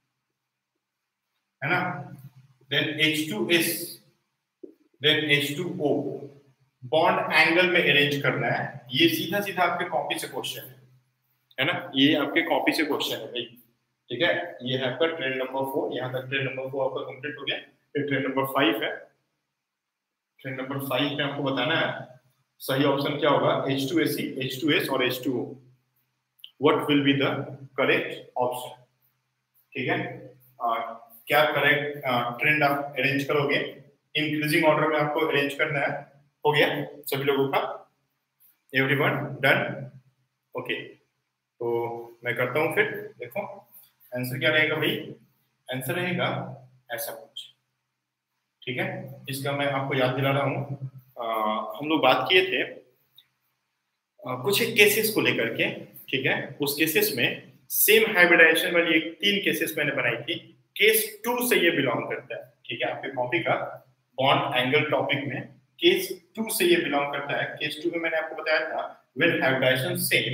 है ना, then H two S, then H two O, bond angle में अरेंज करना है, ये सीधा सीधा आपके कॉपी से क्वेश्चन है, है ना, ये आपके कॉपी से क्वेश्चन है भाई, ठीक है। ये है आपका ट्रेन नंबर फोर, यहाँ तक ट्रेन नंबर फोर आपका कंप्लीट हो गया, फिर ट्रेन नंबर फाइव है, ट्रेन नंबर फाइव में आपको बताना है सही ऑप्शन क्या होगा, H two S E, H two S और H two O, what will be the correct option, ठीक है। uh, क्या करेक्ट ट्रेंड आप अरेंज करोगे, इंक्रीजिंग ऑर्डर में आपको अरेंज करना है, हो गया सभी लोगों का, एवरीवन डन, ओके। तो मैं करता हूं, फिर देखो आंसर क्या रहेगा भाई, आंसर रहेगा ऐसा कुछ, ठीक है। इसका मैं आपको याद दिला रहा हूँ, हम लोग बात किए थे आ, कुछ एक केसेस को लेकर के, ठीक है, उस केसेस में सेम हाइब्रिडाइजेशन वाली एक तीन केसेस मैंने बनाई थी, केस टू से ये बिलोंग करता है, ठीक है, आपके कॉपी का बॉन्ड एंगल टॉपिक में केस टू से ये बिलोंग करता है। केस टू में मैंने आपको बताया था when hybridisation same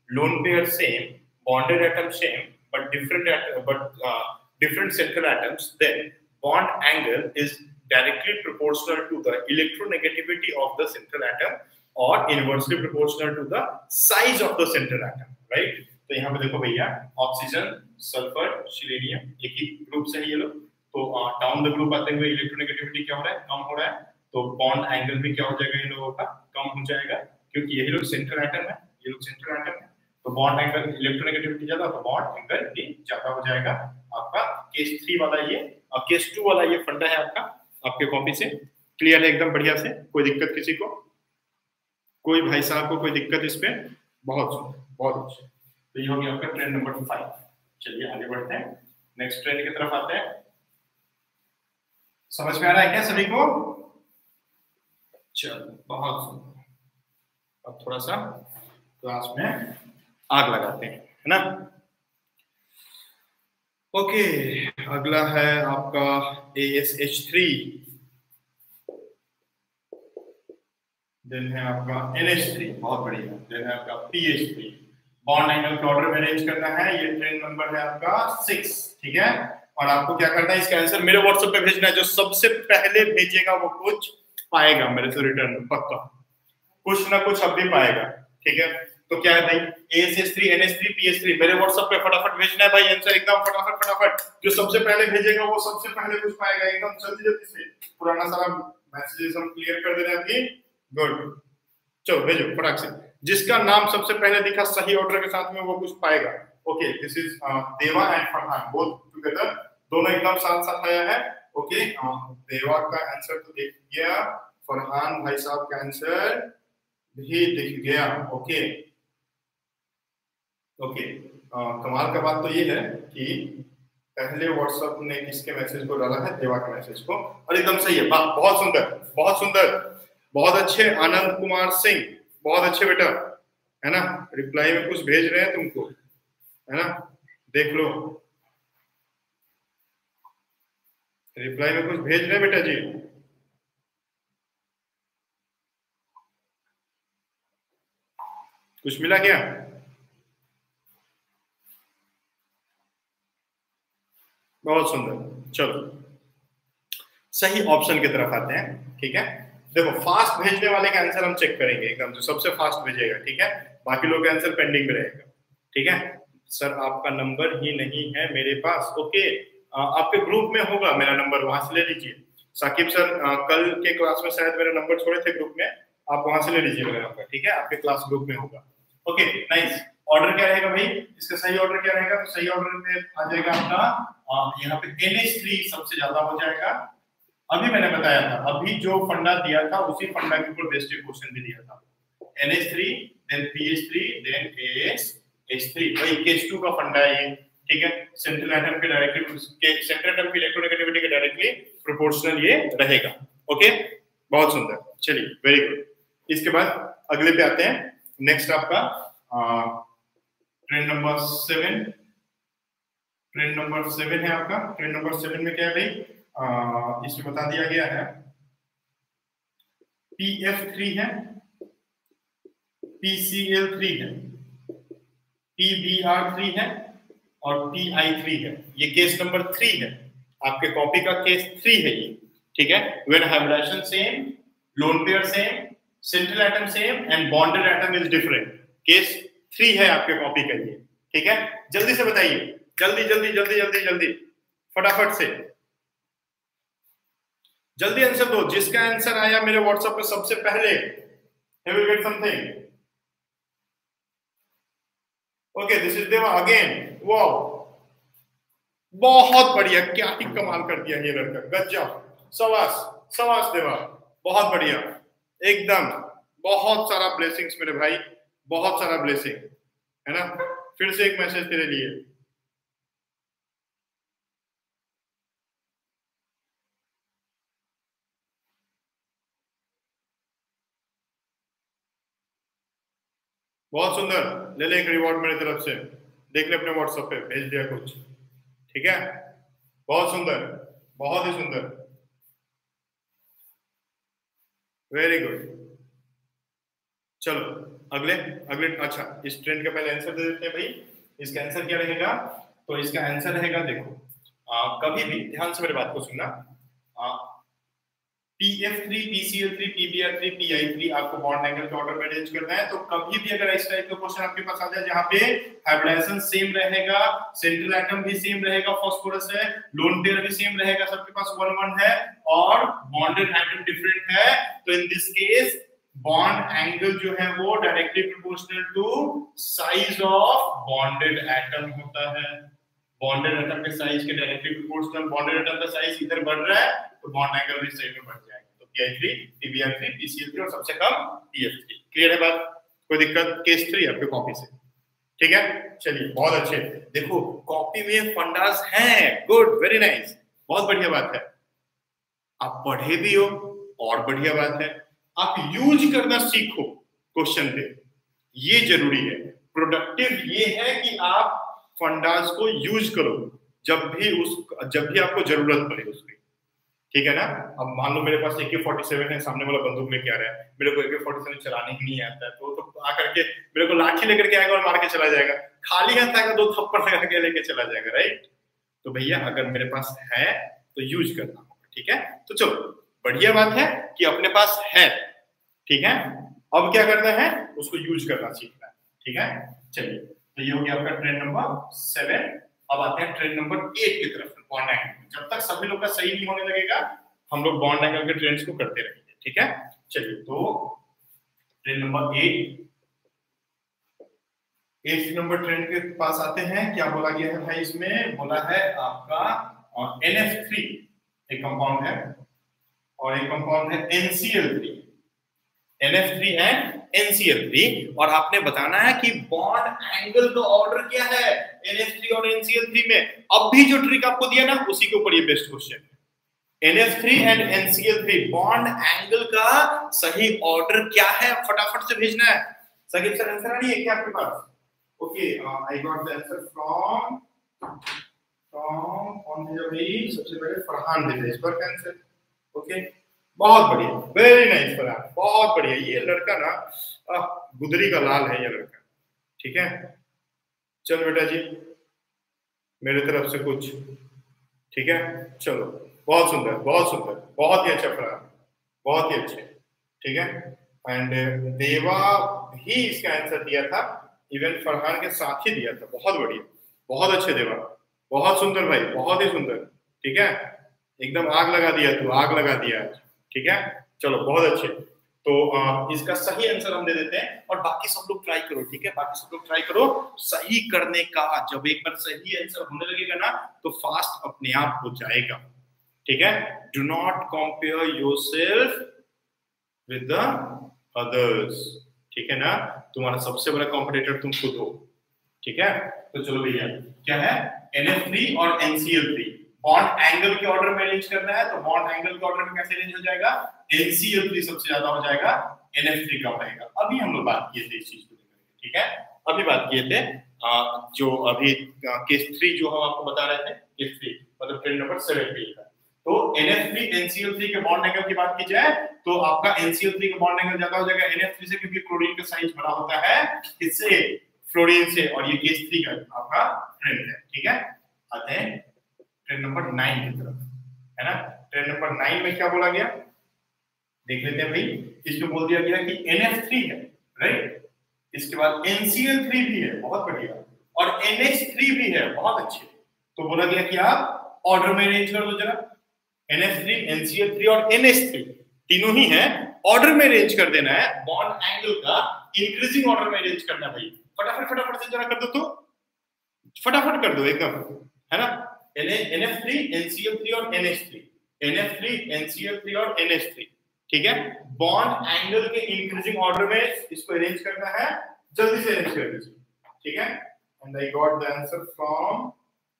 lone pair same, bonded atom same, but different at, but uh, different central atoms, then bond angle is directly proportional to the electronegativity of the central atom or inversely proportional to the size of the central atom, right? तो यहाँ पे देखो भैया, oxygen, sulphur, selenium एक ही group से है ये लोग, तो डाउन द ग्रुप आते हुए इलेक्ट्रोनेगेटिविटी क्या हो रहा है, कम हो रहा है, तो बॉन्ड एंगल भी क्या हो जाएगा इन लोगों का, कम हो जाएगा, क्योंकि यही लोग सेंट्रल एटम है, ये लोग सेंट्रल एटम है, तो बॉन्ड एंगल इलेक्ट्रोनेगेटिविटी ज्यादा, तो बॉन्ड एंगल भी ज्यादा हो जाएगा। आपका केस थ्री वाला ये और केस टू वाला ये फंडा है आपका, आपके कॉपी से क्लियर है एकदम बढ़िया से, कोई दिक्कत किसी को, कोई भाई साहब को कोई दिक्कत इसमें? बहुत बहुत अच्छा। तो ये हो गया आपका ट्रेंड नंबर फाइव। चलिए आगे बढ़ते हैं, नेक्स्ट ट्रेंड की तरफ आते हैं। समझ में आ रहा है क्या सभी को? चलो बहुत सुंदर। अब थोड़ा सा क्लास में आग लगाते हैं, है ना? ओके, अगला है आपका A S H three, then है आपका एन एच थ्री, बहुत बढ़िया, देन है आपका P H three. Bond angle के ऑर्डर में अरेंज करना है, ये ट्रेंड नंबर है आपका सिक्स, ठीक है? और आपको क्या करना है, इसका आंसर मेरे व्हाट्सएप पे भेजना है, जो सबसे पहले भेजेगा वो कुछ पाएगा मेरे से रिटर्न, पक्का कुछ ना कुछ अब भी पाएगा, ठीक है? तो क्या है भाई, A S H three, N H three, P H three मेरे व्हाट्सएप पे फटाफट भेजना है भाई, आंसर एकदम फटाफट फटाफट, जो सबसे पहले भेजेगा वो सबसे पहले कुछ पाएगा, एकदम जल्दी जल्दी से। पुराना सारा मैसेजेस हम क्लियर कर दे रहे हैं अभी, गुड, चलो भेजो फटाक से, जिसका नाम सबसे पहले दिखा सही ऑर्डर के साथ में वो कुछ पाएगा। Okay, this is Deva and Farhan, both together, दोनों एकदम साथ साथ आया है। ओके, देवा का आंसर तो दिख गया, फरहान भाई साहब का आंसर भी दिख गया। ओके ओके, कमाल का बात तो ये है कि पहले व्हाट्सएप ने किसके मैसेज को डाला है, देवा के मैसेज को, और एकदम सही है, बहुत सुंदर बहुत सुंदर, बहुत अच्छे आनंद कुमार सिंह, बहुत अच्छे बेटा, है ना? रिप्लाई में कुछ भेज रहे हैं तुमको, है ना? देख लो, रिप्लाई में कुछ भेज रहे हैं बेटा जी, कुछ मिला क्या? बहुत सुंदर, चलो सही ऑप्शन की तरफ आते हैं, ठीक है? देखो, फास्ट भेजने वाले का आंसर हम चेक करेंगे एकदम, जो सबसे फास्ट भेजेगा, ठीक है? बाकी लोग का आंसर पेंडिंग में रहेगा, ठीक है? सर आपका नंबर ही नहीं है मेरे पास। ओके, आपके ग्रुप में होगा मेरा नंबर, वहां से ले लीजिए। साकिब सर कल के क्लास में शायद मेरा नंबर छोड़े थे ग्रुप में, आप वहां से ले लीजिए मेरा नंबर, ठीक है? आपके क्लास ग्रुप में होगा। Okay nice. ऑर्डर क्या रहेगा भाई, इसका सही ऑर्डर क्या रहेगा? तो सही ऑर्डर में आ जाएगा आपका यहाँ पे एन एच थ्री सबसे ज्यादा हो जाएगा। अभी मैंने बताया था, अभी जो फंडा दिया था उसी फंडा के ऊपर बेस्ड क्वेश्चन भी दिया था, N H three, then P H three, then A H three, वही केस टू का फंडा है ये, ठीक है? सेंट्रल एटम के डायरेक्टली के सेंट्रल एटम की इलेक्ट्रोनेगेटिविटी के डायरेक्टली प्रोपोर्शनल ये रहेगा। ओके, बहुत सुंदर, चलिए वेरी गुड। इसके बाद अगले पे आते हैं, नेक्स्ट आपका trend number seven, trend number seven है आपका। ट्रेंड नंबर सेवन में क्या है भाई, आ, इसमें बता दिया गया है पी एफ थ्री है, पी सी एल थ्री है, पी बी आर थ्री है और पी आई थ्री है। ये केस नंबर थ्री है, आपके कॉपी का केस थ्री है ये, ठीक है? When hybridisation same, lone pair same, central atom same and bonded atom is different, case three है आपके कॉपी का ये, ठीक है? जल्दी से बताइए, जल्दी जल्दी जल्दी जल्दी जल्दी फटाफट से जल्दी आंसर दो। जिसका आंसर आया मेरे व्हाट्सएप पे सबसे पहले, he will get something. Okay, this is देवा again. Wow, बहुत बढ़िया, क्या ही कमाल कर दिया ये लड़का, गजब, शाबाश शाबाश देवा, बहुत बढ़िया, एकदम, बहुत सारा ब्लेसिंग्स मेरे भाई, बहुत सारा ब्लेसिंग, है ना? फिर से एक मैसेज तेरे लिए, बहुत सुंदर, ले ले एक रिवॉर्ड मेरी तरफ से, देख ले अपने व्हाट्सएप पे, भेज दिया कुछ, ठीक है? बहुत सुंदर, बहुत ही सुंदर, वेरी गुड। चलो अगले अगले अच्छा इस ट्रेंड का पहले आंसर दे देते हैं भाई। इसका आंसर क्या रहेगा? तो इसका आंसर रहेगा, देखो आ, कभी भी ध्यान से मेरी बात को सुनना, P F three, P C L three, P B R three, P I three आपको बॉन्ड एंगल के ऑर्डर में अरेंज करना है। तो कभी भी अगर इस टाइप का क्वेश्चन आपके पास आ जाए जहां पे हाइब्रिडाइजेशन सेम रहेगा, सेंट्रल एटम भी सेम रहेगा, फास्फोरस है, लोन पेयर भी सेम रहेगा, सबके पास वन वन है और बॉन्डेड एटम डिफरेंट है, तो in this case bond angle जो है वो directly proportional to size of bonded atom होता है। बॉन्डेड एटम के साइज के डायरेक्टली प्रोपोर्शनल, बॉन्डेड एटम का साइज इधर बढ़ रहा है तो बॉन्ड एंगल भी साइड में बढ़ जाएगा। तो P I three, P B R three, P C L three और सबसे कम पी एफ थ्री। क्लियर है बात? कोई दिक्कत? केस थ्री आपके कॉपी से, ठीक है? चलिए बहुत अच्छे, देखो कॉपी में फंडास हैं, गुड, वेरी नाइस, बहुत बढ़िया बात है। आप पढ़े भी हो और बढ़िया बात है, आप यूज करना सीखो क्वेश्चन पे, ये जरूरी है। प्रोडक्टिव ये है कि आप फंडास को यूज करो जब भी उस जब भी आपको जरूरत पड़े उसकी, ठीक है ना? अब मान लो मेरे पास ए के फोर्टी सेवन है, सामने वाला बंदूक लेके आ रहा है, मेरे को ए के फोर्टी सेवन चलाने ही नहीं आता है, तो तो आकर के मेरे को लाठी लेकर के आएगा और मार के चला जाएगा, खाली हाथ आएगा दो थप्पड़ लगा के लेके चला जाएगा, राइट? तो भैया अगर मेरे पास है तो यूज करना होगा, ठीक है? तो चलो बढ़िया बात है कि अपने पास है, ठीक है? अब क्या करना है? उसको यूज करना सीखना है, ठीक है? चलिए, तो ये हो गया आपका ट्रेंड नंबर सेवन। अब आते हैं ट्रेंड नंबर एट की तरफ, बॉन्ड एंगल। जब तक सभी लोग का सही नहीं होने लगेगा हम लोग बॉन्ड एंगल के ट्रेंड्स को करते रहेंगे, ठीक है? चलिए, तो trend number eight, eight number trend के पास आते हैं। क्या बोला गया है भाई इसमें? बोला है आपका एन एफ थ्री एक कंपाउंड है और एक कंपाउंड है N C L three, N F three and N C L three, और आपने बताना है कि बॉन्ड एंगल का ऑर्डर क्या है एन एफ थ्री और एन सी एल थ्री में। अब भी जो ट्रिक आपको दिया ना उसी के ऊपर ये बेस्ट क्वेश्चन है। N F three and N C L three bond angle का सही ऑर्डर क्या है, फटाफट से भेजना है। सकीब सर आंसर आ रही है क्या आपके पास? Okay, I got the answer from from कौन भेजा भाई? सबसे पहले फरहान भेजा इस पर आंसर। ओके, बहुत बढ़िया, वेरी नाइस फरहान, बहुत बढ़िया। ये लड़का ना आ, गुदरी का लाल है ये लड़का, ठीक है? चल बेटा जी, मेरे तरफ से कुछ, ठीक है? चलो, बहुत सुंदर, बहुत सुंदर, बहुत ही अच्छा फरहान, बहुत ही अच्छे, ठीक है? एंड देवा ही इसका आंसर दिया था, इवन फरहान के साथ ही दिया था। बहुत बढ़िया, बहुत अच्छे देवा, बहुत सुंदर भाई, बहुत ही सुंदर, ठीक है? एकदम आग लगा दिया तू, आग लगा दिया, ठीक है? चलो बहुत अच्छे। तो आ, इसका सही आंसर हम दे देते हैं और बाकी सब लोग ट्राई करो, ठीक है? बाकी सब लोग ट्राई करो सही करने का। जब एक बार सही आंसर होने लगेगा ना तो फास्ट अपने आप हो जाएगा, ठीक है? Do not compare yourself with the others, ठीक है ना? तुम्हारा सबसे बड़ा कॉम्पिटिटर तुम खुद हो, ठीक है? तो चलो भैया, क्या है? एन एफ थ्री और N C L three bond angle के ऑर्डर में अरेंज करना है, तो बॉन्ड एंगल के ऑर्डर में कैसे अरेंज हो जाएगा? एन सी एल थ्री सबसे ज्यादा हो जाएगा, एन एफ थ्री कम रहेगा। अभी हम लोग बात किए थे इस चीज को लेकर, ठीक है? अभी बात किए थे आ, जो अभी केस थ्री जो हम आपको बता रहे थे, केस थ्री मतलब ट्रेंड नंबर सेवन पे था। तो N F three N C L three के बॉन्ड एंगल की बात की जाए तो आपका एन सी एल थ्री का बॉन्ड एंगल ज्यादा हो जाएगा एन एफ थ्री से, क्योंकि क्लोरीन का साइज बड़ा होता है इससे, फ्लोरीन से, और ये केस थ्री का आपका ट्रेंड है, ठीक है? आते हैं ट्रेंड नंबर नाइन की तरफ, है ना? ट्रेंड नंबर नाइन में क्या बोला गया देख लेते हैं भाई। इसमें बोल दिया गया कि एन एफ थ्री है, राइट? इसके बाद एन सी एल थ्री भी है, बहुत बढ़िया, और एन एच थ्री भी है, बहुत अच्छे। तो बोला गया कि आप ऑर्डर में अरेंज कर लो जरा, N F three, N C L three और एन एच थ्री तीनों ही हैं, ऑर्डर में अरेंज कर देना है। बॉन्ड एंगल का इंक्रीजिंग ऑर्डर में अरेंज करना है भाई। फटाफट फटाफट से जरा कर दो, तो फटाफट कर दो एकदम, है ना? N F three, N C L three और N H three, N F three, N C L three और एन एच थ्री, ठीक है? बॉन्ड एंगल के इंक्रीजिंग ऑर्डर में इसको अरेंज करना है, जल्दी से अरेंज कर दीजिए, ठीक है? And I got the answer from,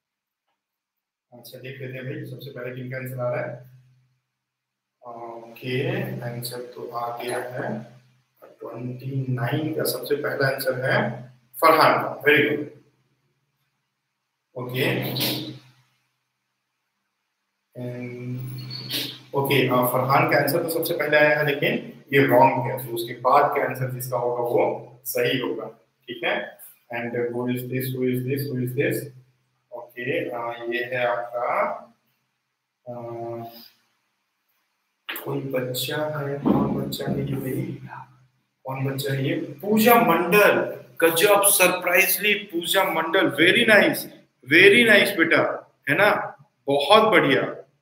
अच्छा देख लेते हैं भाई सबसे पहले किनका आंसर आ रहा है। ओके, आंसर तो आ गया है उनतीस का, सबसे पहला आंसर है फरहान का, very good. Okay okay, Farhan का आंसर तो सबसे पहले आया है, लेकिन ये रॉन्ग है, तो उसके बाद का आंसर जिसका होगा वो सही होगा, ठीक है। And who is this, who is this, who is this, okay, ये है आपका uh, कोई बच्चा है, कौन बच्चा है ये भाई, कौन बच्चा है ये, पूजा मंडल, गजब, surprisingly Pooja Mandal, very nice, very nice बेटा, है ना, बहुत बढ़िया।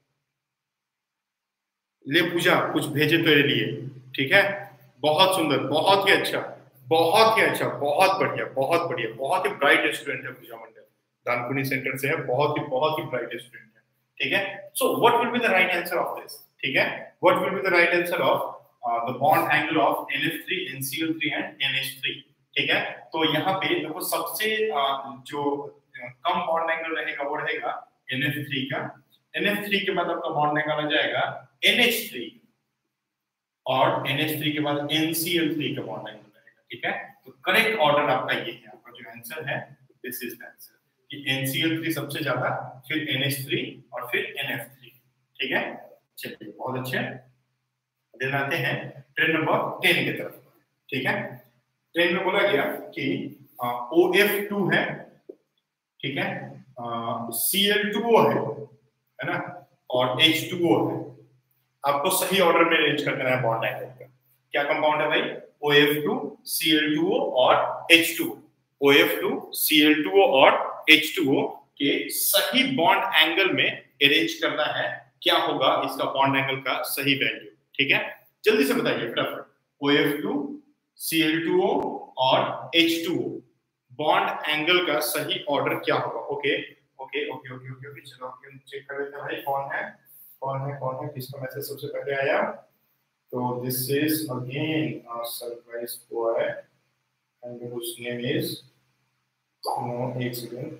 ले पूजा कुछ भेजे तेरे लिए, ठीक है, बहुत सुंदर, बहुत ही अच्छा, बहुत ही अच्छा, बहुत बढ़िया, बहुत बढ़िया, बहुत ही ब्राइट स्टूडेंट है पूजा मंडल, दानकुनी सेंटर से है, बहुत ही बहुत ही ब्राइट स्टूडेंट है, ठीक है। So what will be the right answer of this, ठीक है, what will be the right answer of the bond angle of N F three, N C L three and N H three, ठीक है। तो यहाँ पे देखो सबसे uh, जो कम बॉन्ड एंगल रहेगा वो रहेगा एन एफ थ्री का, एन एफ थ्री के बाद आपका बॉन्ड एंगल आ जाएगा एन एच थ्री, और एन एच थ्री के बाद एन सी एल थ्री का बॉन्ड एंगल रहेगा, ठीक है। तो करेक्ट ऑर्डर आपका ये है, आपका जो आंसर है दिस इज द आंसर, कि एन सी एल थ्री सबसे ज्यादा, फिर एन एच थ्री और फिर एन एफ थ्री, ठीक है। चलिए बहुत अच्छे, देन आते हैं ट्रेंड नंबर टेन की तरफ, ठीक है। ट्रेंड में बोला गया कि ओ एफ टू है, ठीक है, सी एल टू ओ है, है ना, और एच टू ओ है, आपको सही ऑर्डर में अरेंज करना है बॉन्ड एंगल का। क्या कंपाउंड है भाई, O F two, C L two O और H two O, O F two, C L two O और एच टू ओ के सही बॉन्ड एंगल में अरेंज करना है, क्या होगा इसका बॉन्ड एंगल का सही वैल्यू, ठीक है। जल्दी से बताइए फटाफट, O F two, C L two O और H two O bond angle का सही ऑर्डर क्या होगा। Okay okay okay okay okay okay चलो हम चेक कर लेते हैं भाई कौन है कौन है कौन है किसका मैसेज सबसे पहले आया। तो this is again a surprise boy and whose name is, no एक सेकंड,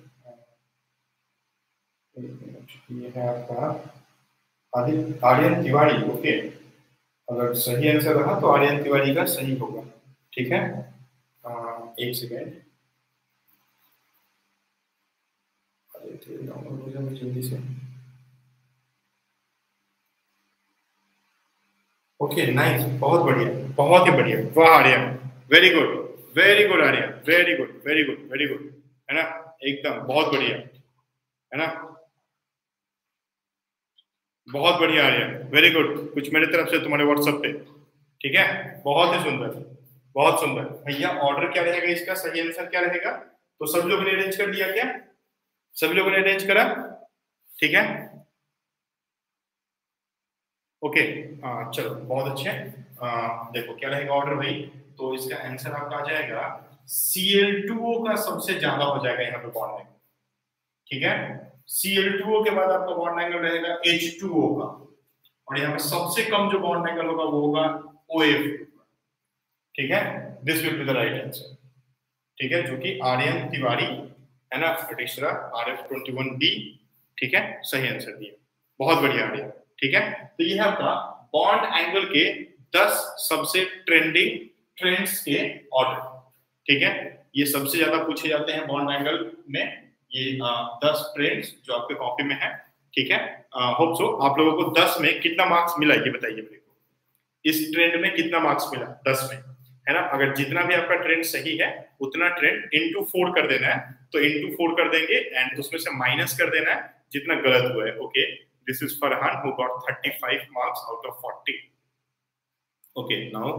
ये है आपका आदित्य आर्यन तिवारी। ओके, अगर सही आंसर रहा तो आर्यन तिवारी का सही होगा, ठीक है। आ, एक सेकेंड, जल्दी से। ओके नाइस, बहुत बढ़िया, बहुत ही बढ़िया, वाह Aryan, very good very good Aryan, very good very good very good, है ना, एकदम बहुत बढ़िया, है ना, बहुत बढ़िया आर्यन, वेरी गुड। कुछ मेरे तरफ से तुम्हारे व्हाट्सएप पे, ठीक है, बहुत ही सुंदर, बहुत सुंदर। भैया ऑर्डर क्या रहेगा इसका, सही आंसर क्या रहेगा? तो सब लोगों ने अरेंज कर लिया क्या? सभी लोगों ने अरेंज करा, ठीक है, ओके। आ, चलो बहुत अच्छे। आ, देखो क्या रहेगा ऑर्डर भाई, तो इसका आंसर आपका आ जाएगा सी एल टू ओ का सबसे ज्यादा हो जाएगा यहाँ पे बॉन्ड एंगल, ठीक है। सी एल टू ओ के बाद आपका बॉन्ड एंगल रहेगा एच टू ओ का, और यहाँ पे सबसे कम जो बॉन्ड एंगल होगा वो होगा ओ एफ टू, ठीक है। This will be the right answer, ठीक है, जो कि आर्यन तिवारी है ना, तीसरा R F twenty one D, ठीक है, सही आंसर दिया, बहुत बढ़िया आर्यन, ठीक है। तो ये है आपका बॉन्ड एंगल के दस सबसे ट्रेंडिंग ट्रेंड्स के ऑर्डर, ठीक है। ये सबसे ज्यादा पूछे जाते हैं बॉन्ड एंगल में, ये दस ट्रेंड्स जो आपके कॉपी में है, ठीक है। होप सो आप लोगों को दस में कितना मार्क्स मिला ये बताइए मेरे को, इस ट्रेंड में कितना मार्क्स मिला दस में, है ना। अगर जितना भी आपका ट्रेंड सही है उतना ट्रेंड इनटू फोर कर देना है, तो इनटू फोर कर देंगे एंड उसमें से माइनस कर देना है जितना गलत हुआ है। Okay, this is Farhan who got thirty five marks out of forty. Okay now,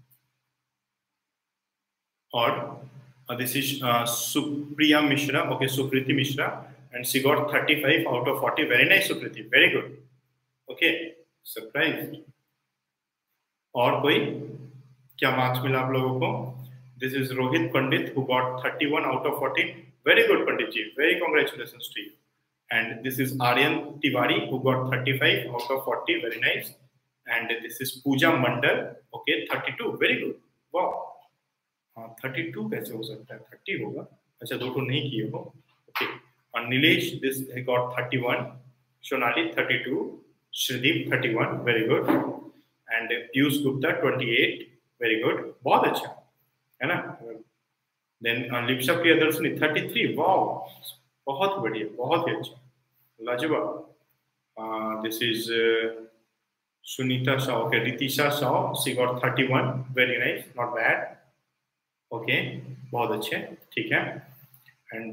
और this is Supriya Mishra, okay Supriti Mishra, and she got thirty five out of forty. Very nice Supriti, very good, okay, surprise. और कोई क्या मार्क्स मिला आप लोगों को? This is Rohit Pandit who got thirty one out of forty. Very good Pandit ji, very congratulations to you. And this is Aryan Tiwari who got thirty five out of forty, very nice. And this is Pooja Mandal, okay thirty two, very good, wow. हाँ thirty two कैसे हो सकता है, thirty होगा, अच्छा दो तो नहीं किए हो, ओके। और Nilesh this he got thirty one, Sonali thirty two, Shrideep thirty one, very good. And Piyush Gupta twenty eight, very good, बहुत अच्छा, है ना। Then Lipsa Priyadarshini thirty three, wow, बहुत बढ़िया, बहुत ही अच्छा, लाजवाब। This is Sunita Shah, okay, Ritisha Shah, she got thirty one, very nice, not bad, okay, बहुत अच्छे, ठीक है, एंड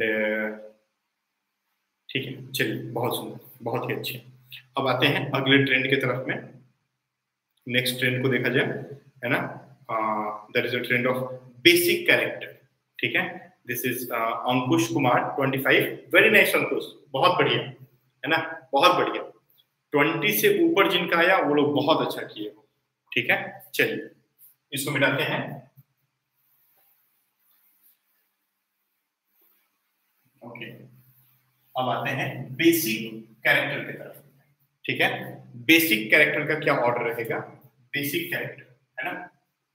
ठीक है, चलिए, बहुत सुंदर, बहुत ही अच्छे। अब आते हैं अगले ट्रेंड की तरफ में, नेक्स्ट ट्रेंड को देखा जाए, है ना, that is a trend of basic character, ठीक है, this is Ankush Kumar twenty five, very nice Ankush, बहुत बढ़िया, है ना, बहुत बढ़िया, ट्वेंटी से ऊपर जिनका आया वो लोग बहुत अच्छा किए, ठीक है, चलिए इसको मिटाते हैं, ओके, अब आते हैं बेसिक कैरेक्टर की तरफ, ठीक है, बेसिक कैरेक्टर का क्या ऑर्डर रहेगा, बेसिक कैरेक्टर, है ना,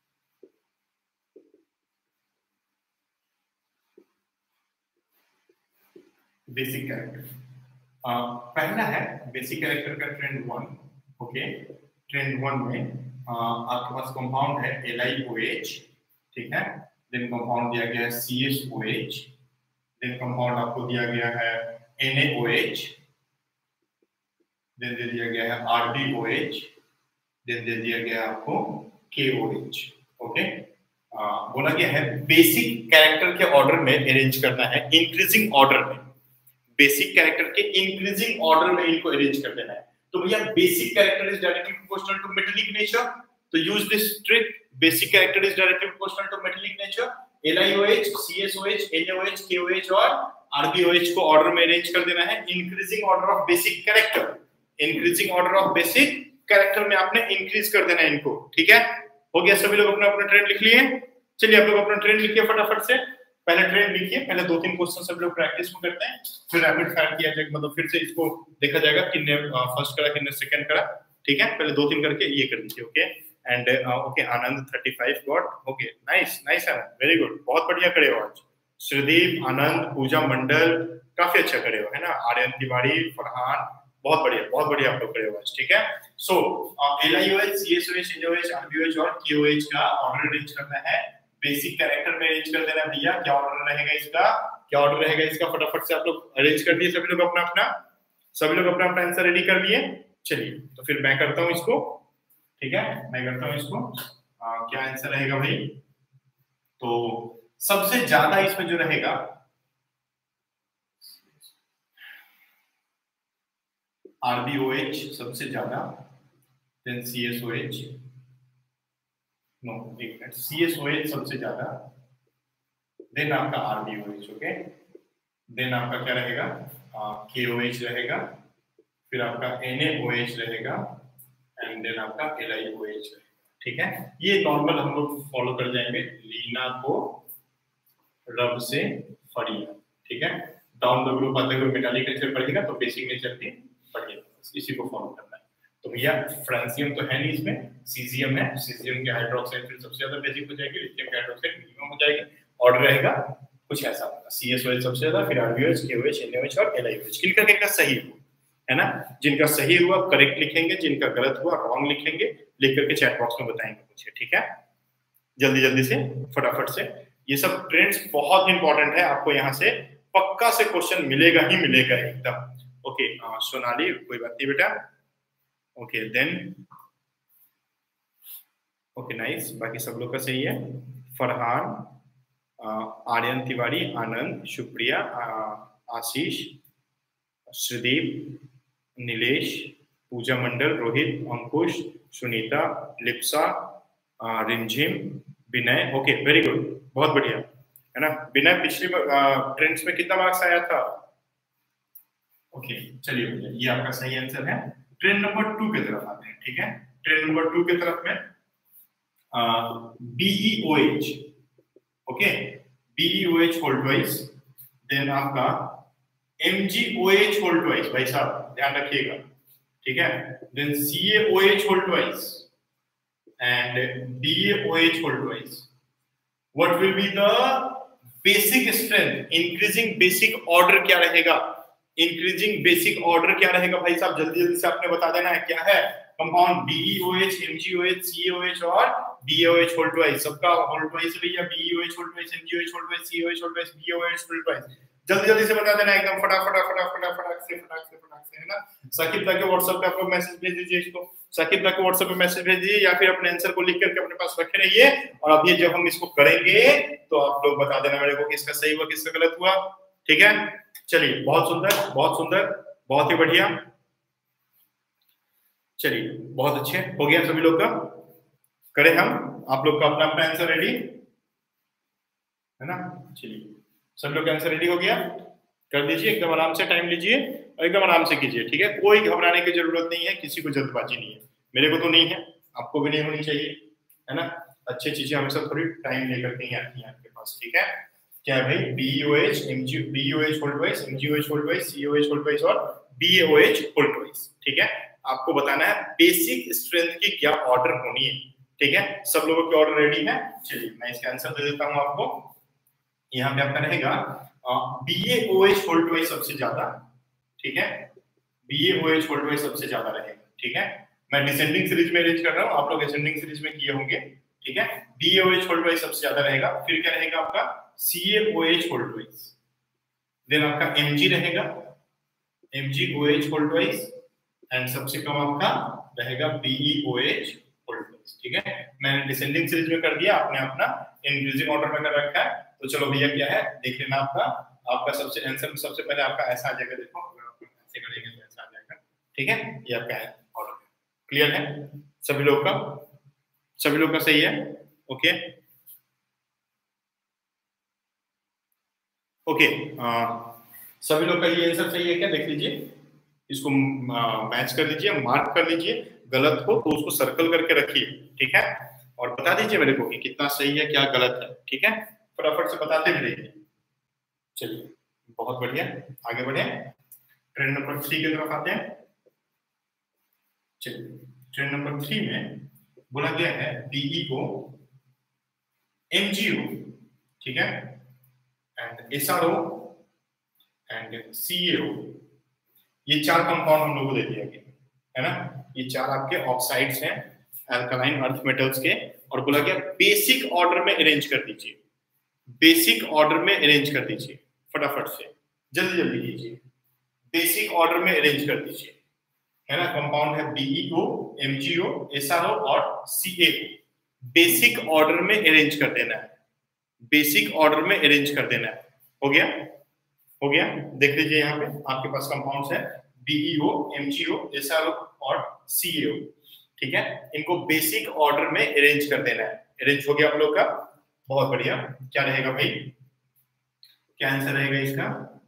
बेसिक कैरेक्टर, पहला है बेसिक कैरेक्टर का trend one, okay, trend one में आ, आपके पास कंपाउंड है एल आई ओ एच, ठीक है, देन कंपाउंड दिया गया है C S O H, then compound आपको दिया गया है N A O H, then दे दिया गया है R B O H, then दे दिया गया है आपको के ओ एच, ओके, बोला गया है बेसिक कैरेक्टर के ऑर्डर में अरेंज करना है, इंक्रीजिंग ऑर्डर में, बेसिक कैरेक्टर के इंक्रीजिंग ऑर्डर में इनको अरेंज कर देना है, तो भैया basic character is directly proportional to metallic nature, तो use this trick, basic character is directly proportional to metallic nature, L I O H, C S O H, N A O H, K O H और R B O H को order में arrange कर देना है, increasing order of basic character, increasing order of basic character में आपने increase कर देना है इनको, ठीक है, हो गया, सभी लोग अपना अपना ट्रेंड लिख लिए, चलिए आप लोग अपना ट्रेंड लिखिए फटाफट से, पहले ट्रेंड लिखिए, पहले दो तीन क्वेश्चन सब लोग प्रैक्टिस में करते हैं, फिर रैपिड फायर किया जाएगा, मतलब फिर से इसको देखा जाएगा किन्ने फर्स्ट करा किन्ने सेकंड करा, ठीक है, पहले दो तीन करके ये कर दीजिए, okay, and okay, Anand thirty five got, okay, nice nice Anand, very good, बहुत बढ़िया करे हो आज, श्रीदीप, आनंद, पूजा मंडल, काफी अच्छा करे हो, है ना, आर्यन तिवारी, फरहान, बहुत बढ़िया, बहुत बढ़िया आप लोग करे हो आज, ठीक है, so L I O H, C S O H, N A O H, R B O H और के ओ एच का ऑर्डर अरेंज करना है, बेसिक कैरेक्टर में अरेंज कर देना भैया, क्या ऑर्डर रहेगा इसका, क्या ऑर्डर रहेगा इसका, फटाफट से आप लोग अरेंज कर दिए सभी लोग अपना अपना, सभी लोग अपना अपना आंसर रेडी कर लिए, चलिए तो फिर मैं करता हूं इसको, ठीक है, मैं करता हूं इसको, आ, क्या आंसर रहेगा भाई, तो सबसे ज्यादा इसमें जो रहेगा आर बी ओ एच सबसे ज्यादा, then C S O H, no एक minute, C S O H सबसे ज्यादा, देन आपका R B O H, okay, then आपका क्या रहेगा, के ओ एच रहेगा, फिर आपका एन ए ओ एच रहेगा, एंड देन आपका एल आई ओ एच रहेगा, ठीक है, ये नॉर्मल हम लोग फॉलो कर जाएंगे, लीना को रब से फरिया, ठीक है, डाउन द ग्रुप आते हुए मेटालिक नेचर पढ़ेगा तो बेसिक नेचर भी पढ़िएगा, इसी को फॉलो करना है, तो भैया फ्रांसियम तो है नहीं इसमें, सीजियम है, सीजियम के हाइड्रोक्साइड फिर सबसे ज्यादा बेसिक हो जाएगी, लिथियम के हाइड्रोक्साइड मिनिमम हो जाएगी, ऑर्डर रहेगा कुछ ऐसा, सी एस ओ एच सबसे ज्यादा, फिर are B O H, K O H, N A O H और एल आई ओ एच, किनका किनका सही हुआ, है ना, जिनका सही हुआ करेक्ट लिखेंगे, जिनका गलत हुआ रॉन्ग लिखेंगे, लिख करके चैट बॉक्स में बताएंगे मुझे, ठीक है, जल्दी जल्दी से फटाफट से, ये सब ट्रेंड्स बहुत इंपॉर्टेंट है, आपको यहाँ से पक्का से क्वेश्चन मिलेगा ही मिलेगा एकदम, ओके, सोनाली कोई बात नहीं बेटा, ओके, देन ओके नाइस, बाकी सब लोग का सही है, फरहान, आर्यन तिवारी, आनंद, शुक्रिया, आशीष, श्रीदीप, नीलेश, पूजा मंडल, रोहित, अंकुश, सुनीता, लिप्सा, रिमझिम, विनय, ओके, वेरी गुड, बहुत बढ़िया, है ना, विनय पिछली ट्रेंड्स में कितना मार्क्स आया था, ओके, चलिए ये आपका सही आंसर है, ट्रेंड नंबर टू की तरफ आते हैं, ठीक है, ट्रेंड नंबर टू की तरफ में B E O H, okay, B E O H whole twice, then आपका M G O H whole twice, भाई साहब ध्यान रखिएगा, ठीक है, then C A O H whole twice and D A O H whole twice, what will be the basic strength, increasing basic order क्या रहेगा, increasing basic order क्या रहेगा भाई साहब, जल्दी जल्दी से आपने बता देना है, क्या है, compound B E O H, M G O H, C A O H और D A O H whole twice, सबका होल ट्वाइस भैया, B E O H whole twice, M G O H whole twice, C A O H whole twice, D A O H whole twice, जल्दी जल्दी से बता देना एकदम फटाफट फटाफट फटाफट से फटाक से फटाक से, है ना। साकिब दा के व्हाट्सएप पे आप लोग मैसेज भेज दीजिए इसको, साकिब दा के व्हाट्सएप पे मैसेज भेज दीजिए या फिर अपने आंसर को लिख करके अपने पास रखे रहिए। और अभी जब हम इसको करेंगे तो आप लोग बता देना मेरे को किसका सही हुआ किसका गलत हुआ, ठीक है। चलिए बहुत सुंदर बहुत सुंदर, बहुत ही बढ़िया। चलिए बहुत अच्छे, हो गया सभी लोग का, करें हम, आप लोग का अपना अपना आंसर रेडी है ना। चलिए सब लोग का आंसर रेडी हो गया, कर दीजिए एकदम आराम से, टाइम लीजिए और एकदम आराम से कीजिए, ठीक है। कोई घबराने की जरूरत नहीं है, किसी को जल्दबाजी नहीं है, मेरे को तो नहीं है, आपको भी नहीं होनी चाहिए, है ना। अच्छी चीजें हमेशा थोड़ी टाइम लेकर के ही आती हैं आपके पास, ठीक है। क्या है भाई, B E O H M G B E O H hold wise, M G O H hold wise, C O H hold wise और बीएओएच होल्ड वाइज, ठीक है। आपको बताना है बेसिक स्ट्रेंथ की क्या ऑर्डर होनी है, ठीक है। सब लोगों की ऑर्डर रेडी है। चलिए मैं इसका आंसर दे देता हूं आपको। यहाँ पे आपका रहेगा बीएओएच होल्ड वाइज सबसे ज्यादा, ठीक है। बीएओएच होल्ड वाइज सबसे ज्यादा रहेगा, ठीक है। मैं डिसेंडिंग सीरीज में अरेंज कर रहा हूँ, आप लोग असेंडिंग सीरीज में किए होंगे, ठीक है। बीएओएच होल्ड वाइज सबसे ज्यादा रहेगा, फिर क्या रहेगा आपका सीएओएच होल्ड वाइज, देन आपका एमजी रहेगा, एमजीओएच होल्ड वाइज, एंड सबसे कम आपका रहेगा बीईओएच होल्ड वाइज, ठीक है। मैंने डिसेंडिंग सीरीज में कर दिया, आपने अपना इंक्रीजिंग ऑर्डर में कर रखा है। तो चलो भैया क्या है देख लेना, आपका आपका सबसे आंसर सबसे पहले आपका ऐसा आ जाएगा, देखो ऐसे करेंगे तो ऐसा आ जाएगा, ठीक है। ये आपका ऑर्डर क्लियर है सभी लोग का, सभी लोग का सही है, ओके ओके। सभी लोग का ये आंसर सही है क्या, देख लीजिए, इसको मैच कर लीजिए, मार्क कर लीजिए, गलत हो तो उसको सर्कल करके रखिए, ठीक है। और बता दीजिए मेरे को कि कितना सही है क्या गलत है, ठीक है। फटाफट से बताते भी रहिए। चलिए बहुत बढ़िया, आगे बढ़े, ट्रेंड नंबर थ्री की तरफ आते हैं। चलिए ट्रेंड नंबर थ्री में बोला गया है बीईओ, एमजीओ, ठीक है, एंड एसआरओ एंड सीएओ, ये चार कंपाउंड हम लोगों को दे दिया गया है ना। ये चार आपके ऑक्साइड्स हैं अल्कलाइन अर्थ मेटल्स के, और बोला गया बेसिक ऑर्डर में अरेंज कर दीजिए, बेसिक ऑर्डर में अरेंज कर दीजिए, फटाफट से जल्दी जल्दी कीजिए, बेसिक ऑर्डर में अरेंज कर दीजिए, है ना। कंपाउंड है बीईओ, एमजीओ, एसआरओ और सीएओ, बेसिक ऑर्डर में अरेंज कर देना है, बेसिक ऑर्डर में अरेंज कर देना है। हो गया हो गया, देख लीजिए यहाँ पे आपके पास कंपाउंड्स है बीईओ, एमजीओ, एसआरओ और सीएओ, ठीक है। इनको बेसिक ऑर्डर में अरेंज कर देना है। अरेंज हो गया आप लोग का, बहुत बढ़िया। क्या रहेगा भाई, क्या आंसर रहेगा इसका,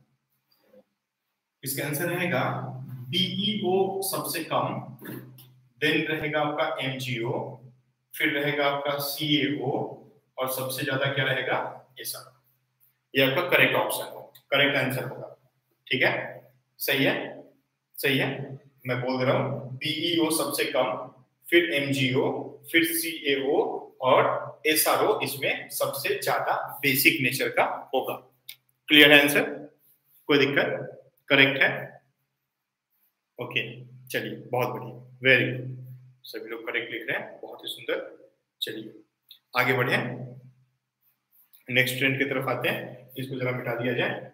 इसका आंसर रहेगा बीईओ सबसे कम, देन रहेगा आपका एमजीओ, फिर रहेगा आपका सीएओ और सबसे ज्यादा क्या रहेगा एसआरओ। ये आपका करेक्ट ऑप्शन होगा, करेक्ट आंसर होगा, ठीक है। सही है सही है, मैं बोल दे रहा हूं बीईओ सबसे कम, फिर एमजीओ, फिर सीएओ और एसआरओ इसमें सबसे ज्यादा बेसिक नेचर का होगा। क्लियर है आंसर, कोई दिक्कत, करेक्ट है, ओके। चलिए बहुत बढ़िया, वेरी गुड, सभी लोग करेक्ट लिख रहे हैं, बहुत ही सुंदर। चलिए आगे बढ़े, नेक्स्ट ट्रेंड की तरफ आते हैं, इसको जरा मिटा दिया जाए।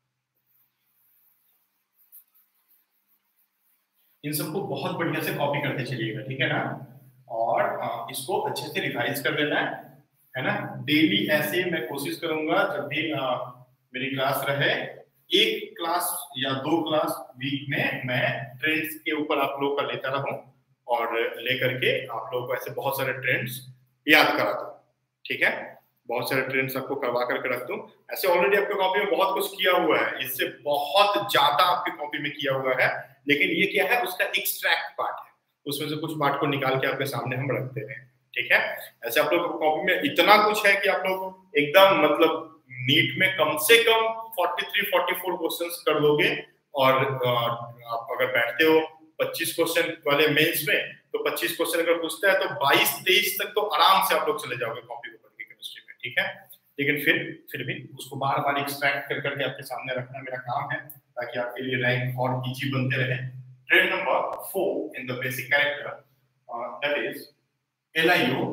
इन सबको बहुत बढ़िया से कॉपी करते चलिएगा, ठीक है ना, और इसको अच्छे से रिवाइज कर लेना है, है ना। डेली ऐसे मैं कोशिश करूंगा जब भी आ, मेरी क्लास रहे, एक क्लास या दो क्लास वीक में मैं ट्रेंड्स के ऊपर आप लोग का लेता रहूं और लेकर के आप लोगों को ऐसे बहुत सारे ट्रेंड्स याद करा दूं, ठीक है। बहुत सारे ट्रेंड्स आपको करवा करके रख दूं। ऐसे ऑलरेडी आपके कॉपी में बहुत कुछ किया हुआ है, इससे बहुत ज्यादा आपके कॉपी में किया हुआ है, लेकिन ये क्या है उसका एक्सट्रैक्ट पार्ट है, उसमें से कुछ पार्ट को निकाल के आपके सामने हम रखते हैं, ठीक है। ऐसे आप लोग कॉपी में इतना कुछ है कि आप लोग एकदम मतलब नीट में कम से कम तैंतालीस चौवालीस क्वेश्चंस कर लोगे, और आप अगर बैठते हो पच्चीस क्वेश्चन वाले मेंस में तो पच्चीस क्वेश्चन अगर पूछता है तो बाईस तेईस तक तो आराम से आप लोग चले जाओगे कॉपी को पढ़ के केमिस्ट्री में, ठीक है। लेकिन फिर फिर भी उसको बार बार एक्सट्रैक्ट कर करके आपके सामने रखना मेरा काम है, ताकि आपके लिए रैंक और इजी बनते रहे। Trend number four in the basic character, that is L I O,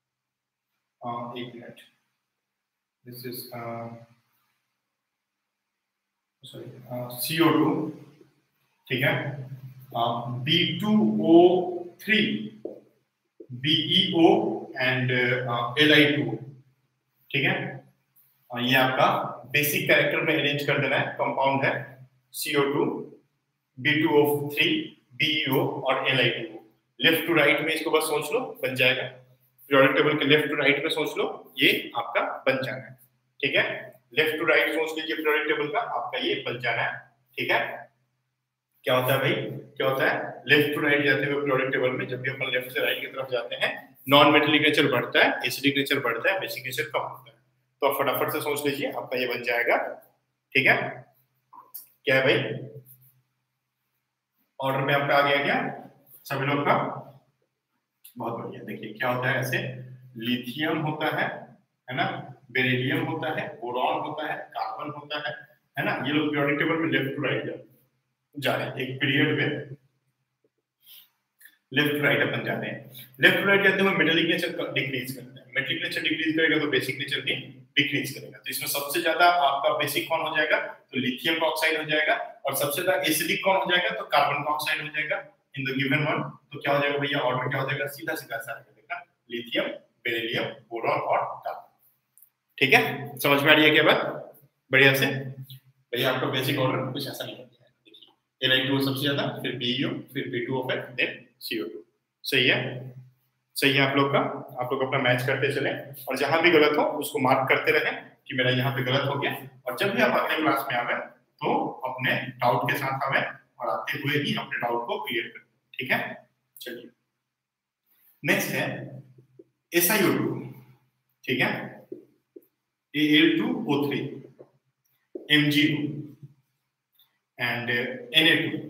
एक मिनट, this is sorry C O two, ठीक है, B two O three, B E O and L I two, ठीक है। uh, ये आपका बेसिक कैरेक्टर में arrange कर देना है। कंपाउंड है C O two, B two O three, B E O और L I two. Left to right में इसको बस सोच लो, बन जाएगा। पीरियोडिक टेबल के लेफ्ट टू राइट में सोच लो, ये आपका बन जाना है, ठीक है। लेफ्ट टू राइट सोच लीजिए पीरियोडिक टेबल का, आपका ये बन जाना है, ठीक है। क्या होता है भाई, क्या होता है, लेफ्ट टू राइट जाते हुए पीरियोडिक टेबल में जब भी अपन लेफ्ट से राइट की तरफ जाते हैं, नॉन मेटेलिक नेचर बढ़ता है, एसिडिक नेचर बढ़ता है, बेसिक नेचर कम होता है। तो आप फटाफट से सोच लीजिए, आपका ये बन जाएगा, ठीक है। क्या है भाई, ऑर्डर में आपका आ गया क्या सभी लोग का? बहुत बढ़िया। देखिए क्या होता है, ऐसे लिथियम होता है है ना, बेरिलियम होता है, बोरॉन होता है, कार्बन होता है है ना। ये लोग पीरियोडिक टेबल में लेफ्ट टू राइट जा रहे हैं, एक पीरियड में लेफ्ट टू राइट अपन जाते हैं। लेफ्ट टू राइट जाते हुए मेटेलिक नेचर डिक्रीज करता है। मेटेलिक नेचर डिक्रीज करेगा तो बेसिक नेचर भी डिक्रीज करेगा। तो इसमें सबसे ज्यादा आपका बेसिक कौन हो जाएगा, तो लिथियम ऑक्साइड हो जाएगा, और सबसे ज्यादा एसिडिक कौन हो जाएगा, तो कार्बन ऑक्साइड हो जाएगा इन द गिवन वन। तो क्या हो जाएगा भैया, ऑर्डर क्या हो जाएगा, सीधा सीधा सा देखा, लिथियम, बेरिलियम, बोरॉन और कार्बन, ठीक है। समझ में आ रही है क्या बात, बढ़िया से। भैया आपका बेसिक ऑर्डर कुछ ऐसा नहीं होता है, देखिए एल आई टू सबसे ज्यादा, फिर बी ई ओ, फिर B two O five, then C O two. सही है, सही है आप लोग का। आप लोग अपना मैच करते चले, और जहां भी गलत हो उसको मार्क करते रहे कि मेरा यहाँ पे गलत हो गया, और जब भी आप अगले क्लास में आवे तो अपने डाउट के साथ आवे, और आते हुए ही अपने डाउट को क्लियर करें, ठीक है। चलिए नेक्स्ट है एस आई ओ टू, ठीक है, A L two O three, M G O and N A two,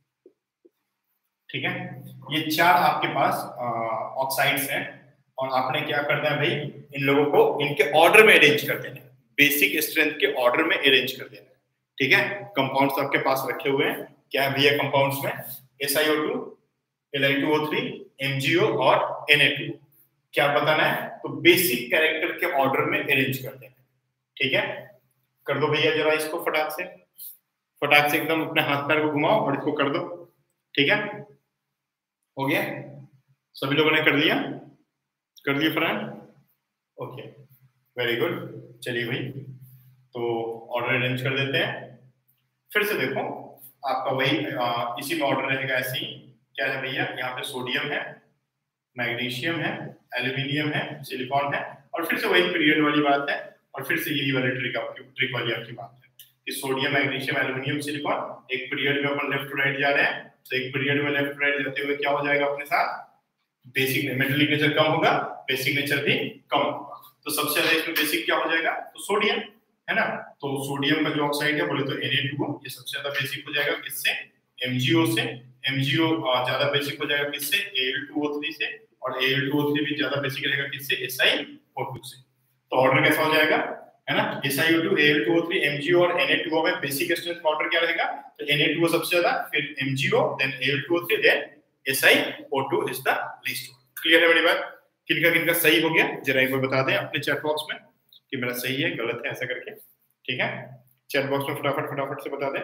ठीक है। ये चार आपके पास ऑक्साइड्स हैं, और आपने क्या करना है भाई, इन लोगों को इनके ऑर्डर में अरेंज कर देना है, बेसिक स्ट्रेंथ के ऑर्डर में अरेंज कर देना है, ठीक है। कंपाउंड्स आपके पास रखे हुए हैं, क्या है भैया कंपाउंड्स में, S I O two, L I two O three, M G O और एन ए टू। क्या बताना है, तो बेसिक कैरेक्टर के ऑर्डर में अरेंज कर देना है, ठीक है। कर दो भैया जरा इसको फटाक से, फटाक से एकदम अपने हाथ पैर को घुमाओ और इसको कर दो, ठीक है। हो गया, सभी लोगों ने कर लिया, कर दिया फ्रेंड, ओके वेरी गुड। चलिए भाई, तो ऑर्डर अरेंज कर देते हैं। फिर से देखो आपका वही आ, इसी में ऑर्डर रहेगा ऐसे ही। क्या है भैया, यहाँ पे सोडियम है, मैग्नीशियम है, एल्यूमिनियम है, सिलिकॉन है, और फिर से वही पीरियड वाली बात है, और फिर से यही वाली ट्रिक आपकी ट्रिक वाली आपकी बात है कि सोडियम, मैग्नीशियम, एल्यूमिनियम, सिलिकॉन, एक पीरियड में अपन लेफ्ट टू राइट जा रहे हैं, तो एक पीरियड में लेफ्ट टू राइट जाते हुए क्या हो जाएगा अपने साथ, बेसिक मेटेलिक नेचर कम होगा, बेसिक नेचर भी कम होगा। तो सबसे ज्यादा इसमें बेसिक क्या हो जाएगा, तो सोडियम है ना। तो सोडियम का जो ऑक्साइड है बोले तो एन ए टू ओ, ये सबसे ज्यादा बेसिक हो जाएगा किससे, एम जी ओ से। एम जी ओ ज्यादा बेसिक हो जाएगा किससे, A L two O three से, और A L two O three भी ज्यादा बेसिक रहेगा किससे, एस आई ओ टू से। तो ऑर्डर कैसा हो जाएगा, है ना, S I O two, A L two O three, M G O और एन ए टू ओ में बेसिक स्ट्रेंथ ऑर्डर क्या रहेगा, तो एन ए टू ओ सबसे ज्यादा, फिर M G O, then A L two O three, then S I O two is the least. Clear है मेरी बात, किनका किनका सही हो गया जरा एक बार बता दें अपने चैट बॉक्स में कि मेरा सही है गलत है ऐसा करके, ठीक है। चैट बॉक्स में फटाफट फटाफट से बता दें।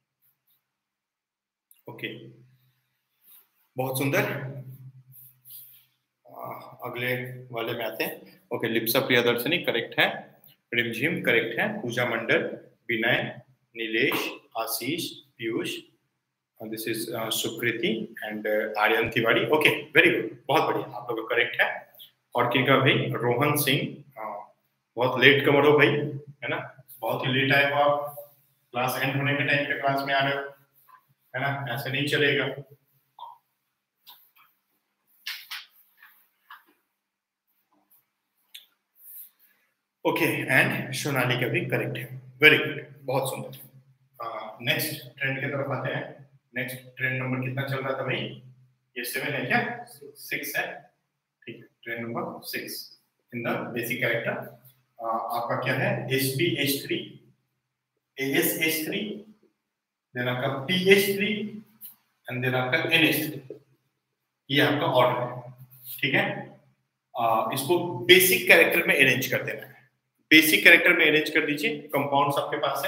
ओके बहुत सुंदर, अगले वाले में आते हैं। ओके लिप्सा प्रियदर्शनी करेक्ट है, रिमझिम करेक्ट है, Pooja Mandal, Vinay, Nilesh, Ashish, Piyush, this is Sukriti and Aryan Tiwari. Okay very good, बहुत बढ़िया, आप लोग करेक्ट है। और किनका भाई, रोहन सिंह, बहुत लेट कमर हो भाई, है ना, बहुत ही लेट आए हो आप, क्लास एंड होने के टाइम पे क्लास में आ रहे हो, है ना, ऐसे नहीं चलेगा। ओके एंड सोनाली का भी करेक्ट है, वेरी गुड, बहुत सुंदर। नेक्स्ट ट्रेंड की तरफ आते हैं। नेक्स्ट ट्रेंड नंबर कितना चल रहा था भाई, ये सेवन है क्या, सिक्स है, ठीक है। Trend number six in the basic character आपका क्या है, H B H three, A S H three, then आपका P H three and then आपका एन एच थ्री, ये आपका ऑर्डर है, ठीक है। आ, इसको बेसिक कैरेक्टर में अरेंज कर देना है, बेसिक कैरेक्टर में अरेंज कर दीजिए। कंपाउंड्स आपके पास है,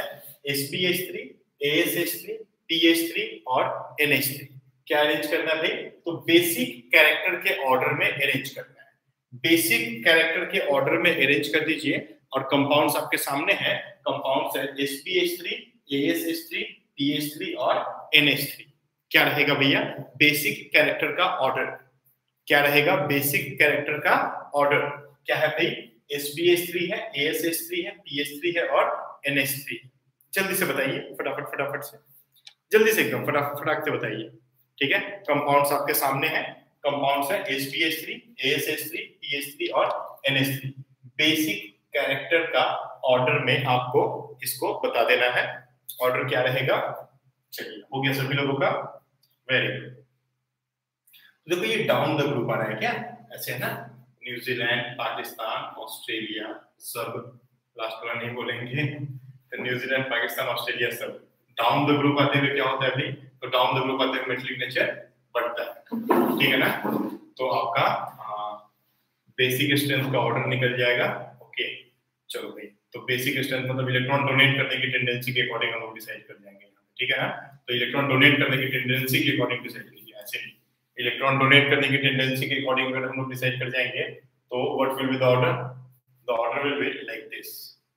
S B H three, A S H three, T H three और एन एच थ्री। क्या अरेंज करना है भाई? तो बेसिक कैरेक्टर के ऑर्डर में अरेंज करना है। बेसिक कैरेक्टर के ऑर्डर में अरेंज कर दीजिए और कंपाउंड्स आपके सामने हैं। कंपाउंड्स है S B H three, A S H three, T H three और एन एच थ्री। क्या रहेगा भैया? बेसिक कैरेक्टर का ऑर्डर। क्या रहेगा? बेसिक कैरेक्टर का ऑर्डर क्या है भाई? एस बी एच थ्री है, ए एस एच थ्री है, टी एच थ्री है और एन एच थ्री। जल्दी से बताइए, फटाफट फटाफट से, जल्दी से एकदम फटाफट फटाक से बताइए। ठीक है, कंपाउंड्स आपके सामने हैं। कंपाउंड्स है S B H three, A S H three, T H three और N H three. Basic character का ऑर्डर में आपको इसको बता देना है। ऑर्डर क्या रहेगा? चलिए, हो गया सभी लोगों का? Very good. देखो ये डाउन द ग्रुप आ रहा है क्या? ऐसे है ना, न्यूजीलैंड, पाकिस्तान, ऑस्ट्रेलिया सब, लास्ट वाला नहीं बोलेंगे, तो न्यूजीलैंड, पाकिस्तान, ऑस्ट्रेलिया सब डाउन द ग्रुप आते हुए क्या होता है भाई? तो डाउन द ग्रुप आते हुए मेटलिक नेचर बढ़ता है। ठीक है ना? तो आपका बेसिक स्ट्रेंथ का ऑर्डर निकल जाएगा। ओके, चलो भाई, तो बेसिक स्ट्रेंथ मतलब इलेक्ट्रॉन डोनेट करने की टेंडेंसी के अकॉर्डिंग हम लोग डिसाइड कर जाएंगे। ठीक है ना? तो इलेक्ट्रॉन डोनेट करने की टेंडेंसी के अकॉर्डिंग डिसाइड कीजिए। ऐसे नहीं, इलेक्ट्रॉन डोनेट करने की टेंडेंसी के अकॉर्डिंग अगर हम लोग डिसाइड कर जाएंगे तो what will be the order? The order will be like this.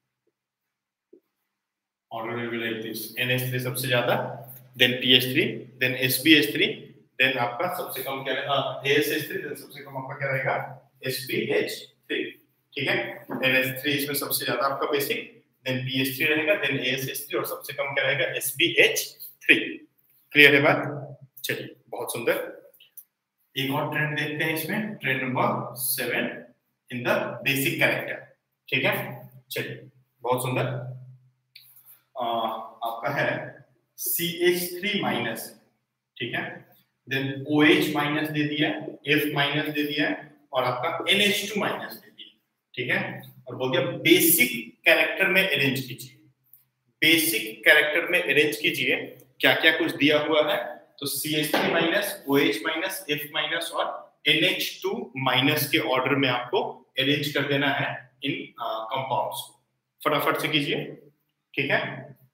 Order will be like this. N H three सबसे ज्यादा, then T H three, then S B H three, then आपका सबसे कम क्या रहेगा? A S H three, then सबसे कम आपका क्या रहेगा? S B H three. ठीक है, एन एच थ्री इसमें सबसे ज्यादा आपका basic, then T H three रहेगा, देन ए एस एच थ्री और सबसे कम क्या रहेगा? S B H three. Clear है बात? चलिए, बहुत सुंदर। एक और ट्रेंड देखते हैं इसमें, trend number seven in the basic character. ठीक है, चलिए, बहुत सुंदर। आ, आपका है सी एच थ्री माइनस। ठीक है, देन ओ एच माइनस दे दिया, F माइनस दे दिया और आपका एन एच टू माइनस दे दिया। ठीक है, और बोल दिया बेसिक कैरेक्टर में अरेंज कीजिए। बेसिक कैरेक्टर में अरेंज कीजिए। क्या क्या कुछ दिया हुआ है? तो C H three minus, O H minus, F minus और एन एच टू माइनस के ऑर्डर में आपको अरेंज कर देना है इन कंपाउंड्स को। फटाफट से कीजिए। ठीक है,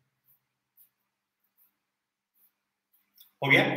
हो गया?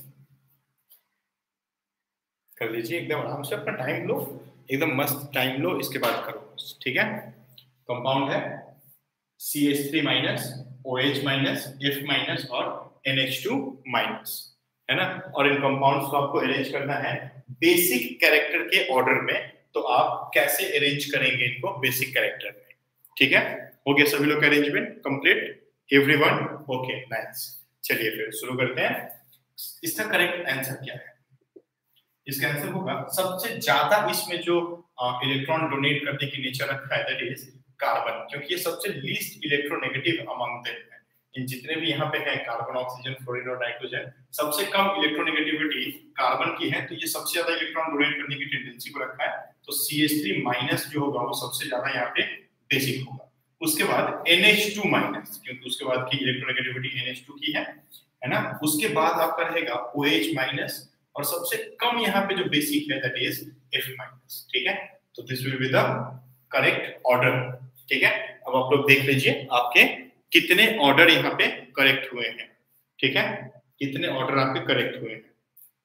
कर लीजिए एकदम आराम से, अपना टाइम लो, एकदम मस्त टाइम लो, इसके बाद करो। ठीक है, कंपाउंड है C H three minus, O H minus, F minus और एन एच टू माइनस, है ना? और इन कंपाउंड्स को आपको अरेंज करना है बेसिक कैरेक्टर के ऑर्डर में। तो आप कैसे अरेंज करेंगे इनको बेसिक कैरेक्टर में? ठीक है, हो गया सभी लोग का arrangement complete? Everyone okay, nice. चलिए फिर शुरू करते हैं। इसका करेक्ट आंसर क्या है? इसका आंसर होगा सबसे ज्यादा इसमें जो इलेक्ट्रॉन डोनेट करने की नेचर रखा है दैट इज कार्बन, क्योंकि ये सबसे लीस्ट इलेक्ट्रोनेगेटिव अमंग देम है। इन जितने भी यहाँ पे हैं कार्बन, ऑक्सीजन, फ्लोरीन और नाइट्रोजन, सबसे कम इलेक्ट्रोनेगेटिविटी कार्बन की है। तो ये सबसे ज्यादा इलेक्ट्रॉन डोनेट करने की टेंडेंसी को रखा है। तो सी एच थ्री माइनस जो होगा वो सबसे ज्यादा यहाँ पे बेसिक होगा। उसके बाद एन एच टू माइनस, क्योंकि उसके बाद की इलेक्ट्रोनेगेटिविटी एन एच टू की है, है ना? उसके बाद आपका रहेगा ओ एच माइनस और सबसे कम यहाँ पे जो बेसिक है दैट इज F माइनस। ठीक है, तो this will be the correct order. ठीक है, अब आप लोग देख लीजिए आपके कितने ऑर्डर यहाँ पे करेक्ट हुए हैं। ठीक है, कितने ऑर्डर आपके करेक्ट हुए हैं?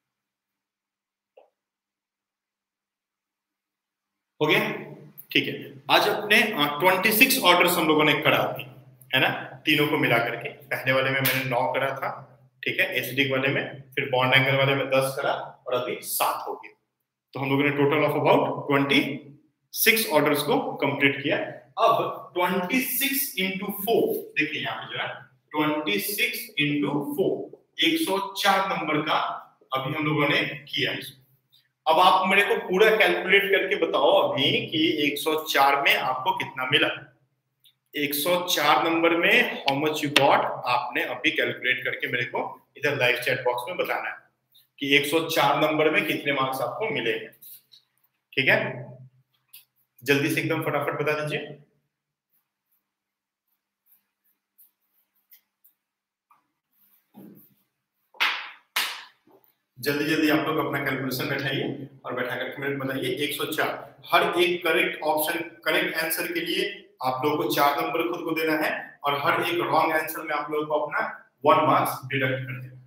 हो गया? ठीक है, आज अपने छब्बीस ऑर्डर्स हम लोगों ने करा थे, है ना? तीनों को मिला करके। पहले वाले में मैंने नौ करा था, ठीक है, एसिडिक वाले में, फिर बॉन्ड एंगल वाले में दस करा और अभी सात हो गए। तो हम लोगों ने टोटल ऑफ अबाउट छब्बीस ऑर्डर्स को कंप्लीट किया। अब छब्बीस इंटू फोर देखिए यहाँ पे जरा, छब्बीस इंटू फोर एक सौ चार नंबर का अभी हम लोगों ने किया। अब आप मेरे को पूरा कैलकुलेट करके बताओ अभी कि एक सौ चार में आपको कितना मिला। एक सौ चार नंबर में हाउ मच यू गॉट, आपने अभी कैलकुलेट करके मेरे को इधर लाइव चैट बॉक्स में बताना है कि एक सौ चार नंबर में कितने मार्क्स आपको मिले हैं। ठीक है, जल्दी से एकदम फटाफट बता दीजिए। जल्दी जल्दी आप लोग अपना कैलकुलेशन बैठाइए और बैठा करके मेरे को बताइए एक सौ चार। हर एक करेक्ट ऑप्शन, करेक्ट आंसर के लिए आप लोगों को चार नंबर खुद को देना है और हर एक रॉन्ग आंसर में आप लोगों को अपना वन मार्क्स डिडक्ट कर देना।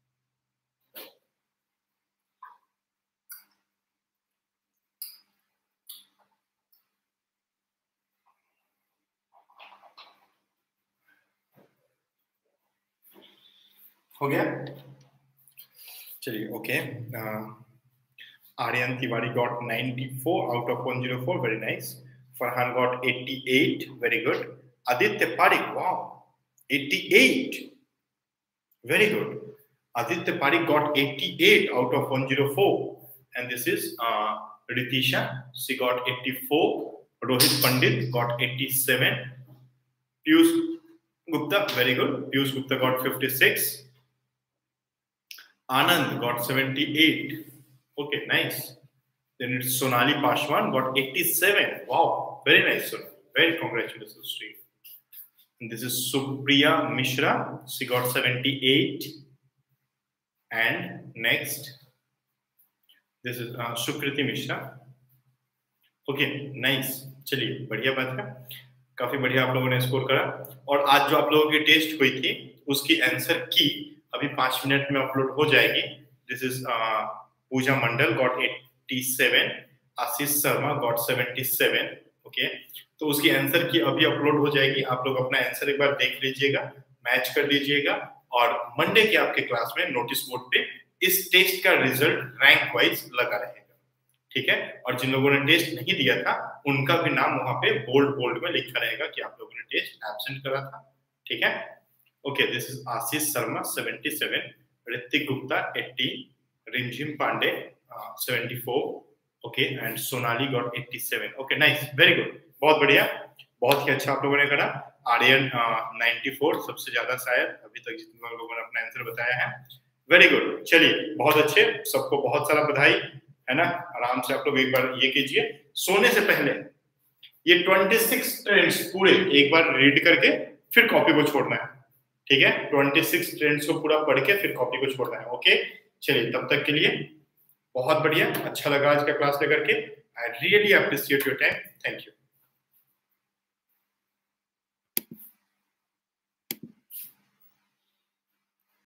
हो गया? चलिए, okay. Aryan Tiwari got ninety-four out of one hundred four, very nice. Farhan got eighty-eight, very good. Aditya Parik, wow, eighty-eight, very good. Aditya Parik got eighty-eight out of one hundred four, and this is uh, Ritisha, she got eighty-four. Rohit Pandit got eighty-seven. Piyush Gupta, very good. Piyush Gupta got fifty-six. Anand got seventy-eight. Okay, nice. Then it's Sonali Pashwan got eighty-seven. Wow, very nice, Sonali. Very congratulations to you. And this is Supriya Mishra. She got seventy-eight. And next, this is uh, Sukriti Mishra. Okay, nice. चलिए, बढ़िया बात है. काफी बढ़िया आप लोगों ने score करा. और आज जो आप लोगों की टेस्ट हुई थी, उसकी आंसर की अभी पांच मिनट में अपलोड हो जाएगी. This is uh, Pooja Mandal got eighty-seven, Ashish Sharma got seventy-seven. Okay, तो उसकी आंसर की अभी अपलोड हो जाएगी. आप लोग अपना आंसर एक बार देख लीजिएगा, मैच कर लीजिएगा, और मंडे के आपके क्लास में नोटिस बोर्ड पे इस टेस्ट का रिजल्ट रैंक वाइज लगा रहेगा. ठीक है? और जिन लोगों ने टेस्ट नहीं दिया था, उनका भी नाम वहां पे बोल्ड बोल्ड में लिखा रहेगा कि आप लोगों ने टेस्ट एब्सेंट करा था. ठीक है? Okay, this is Ashish Sharma seventy-seven, Ritik Gupta eighty, Rimjhim Pandey uh, seventy-four, okay, and Sonali got eighty-seven. Okay, nice, very good, बहुत बढ़िया, बहुत ही अच्छा आप लोगों ने करा. आर्यन uh, ninety-four, सबसे ज्यादा शायद अभी तक जितने लोगों ने अपना आंसर बताया है. Very good. चलिए, बहुत अच्छे, सबको बहुत सारा बधाई, है ना. आराम से आप लोग एक बार ये कीजिए. सोने से पहले ये छब्बीस ट्रेंड्स पूरे एक बार रीड करके फिर कॉपी को छोड़ना है. ठीक है? छब्बीस ट्रेंड्स को पूरा पढ़ के फिर कॉपी को छोड़ना है. ओके, चलिए, तब तक के लिए बहुत बढ़िया, अच्छा लगा आज का क्लास लेकर के. I really appreciate your time. Thank you.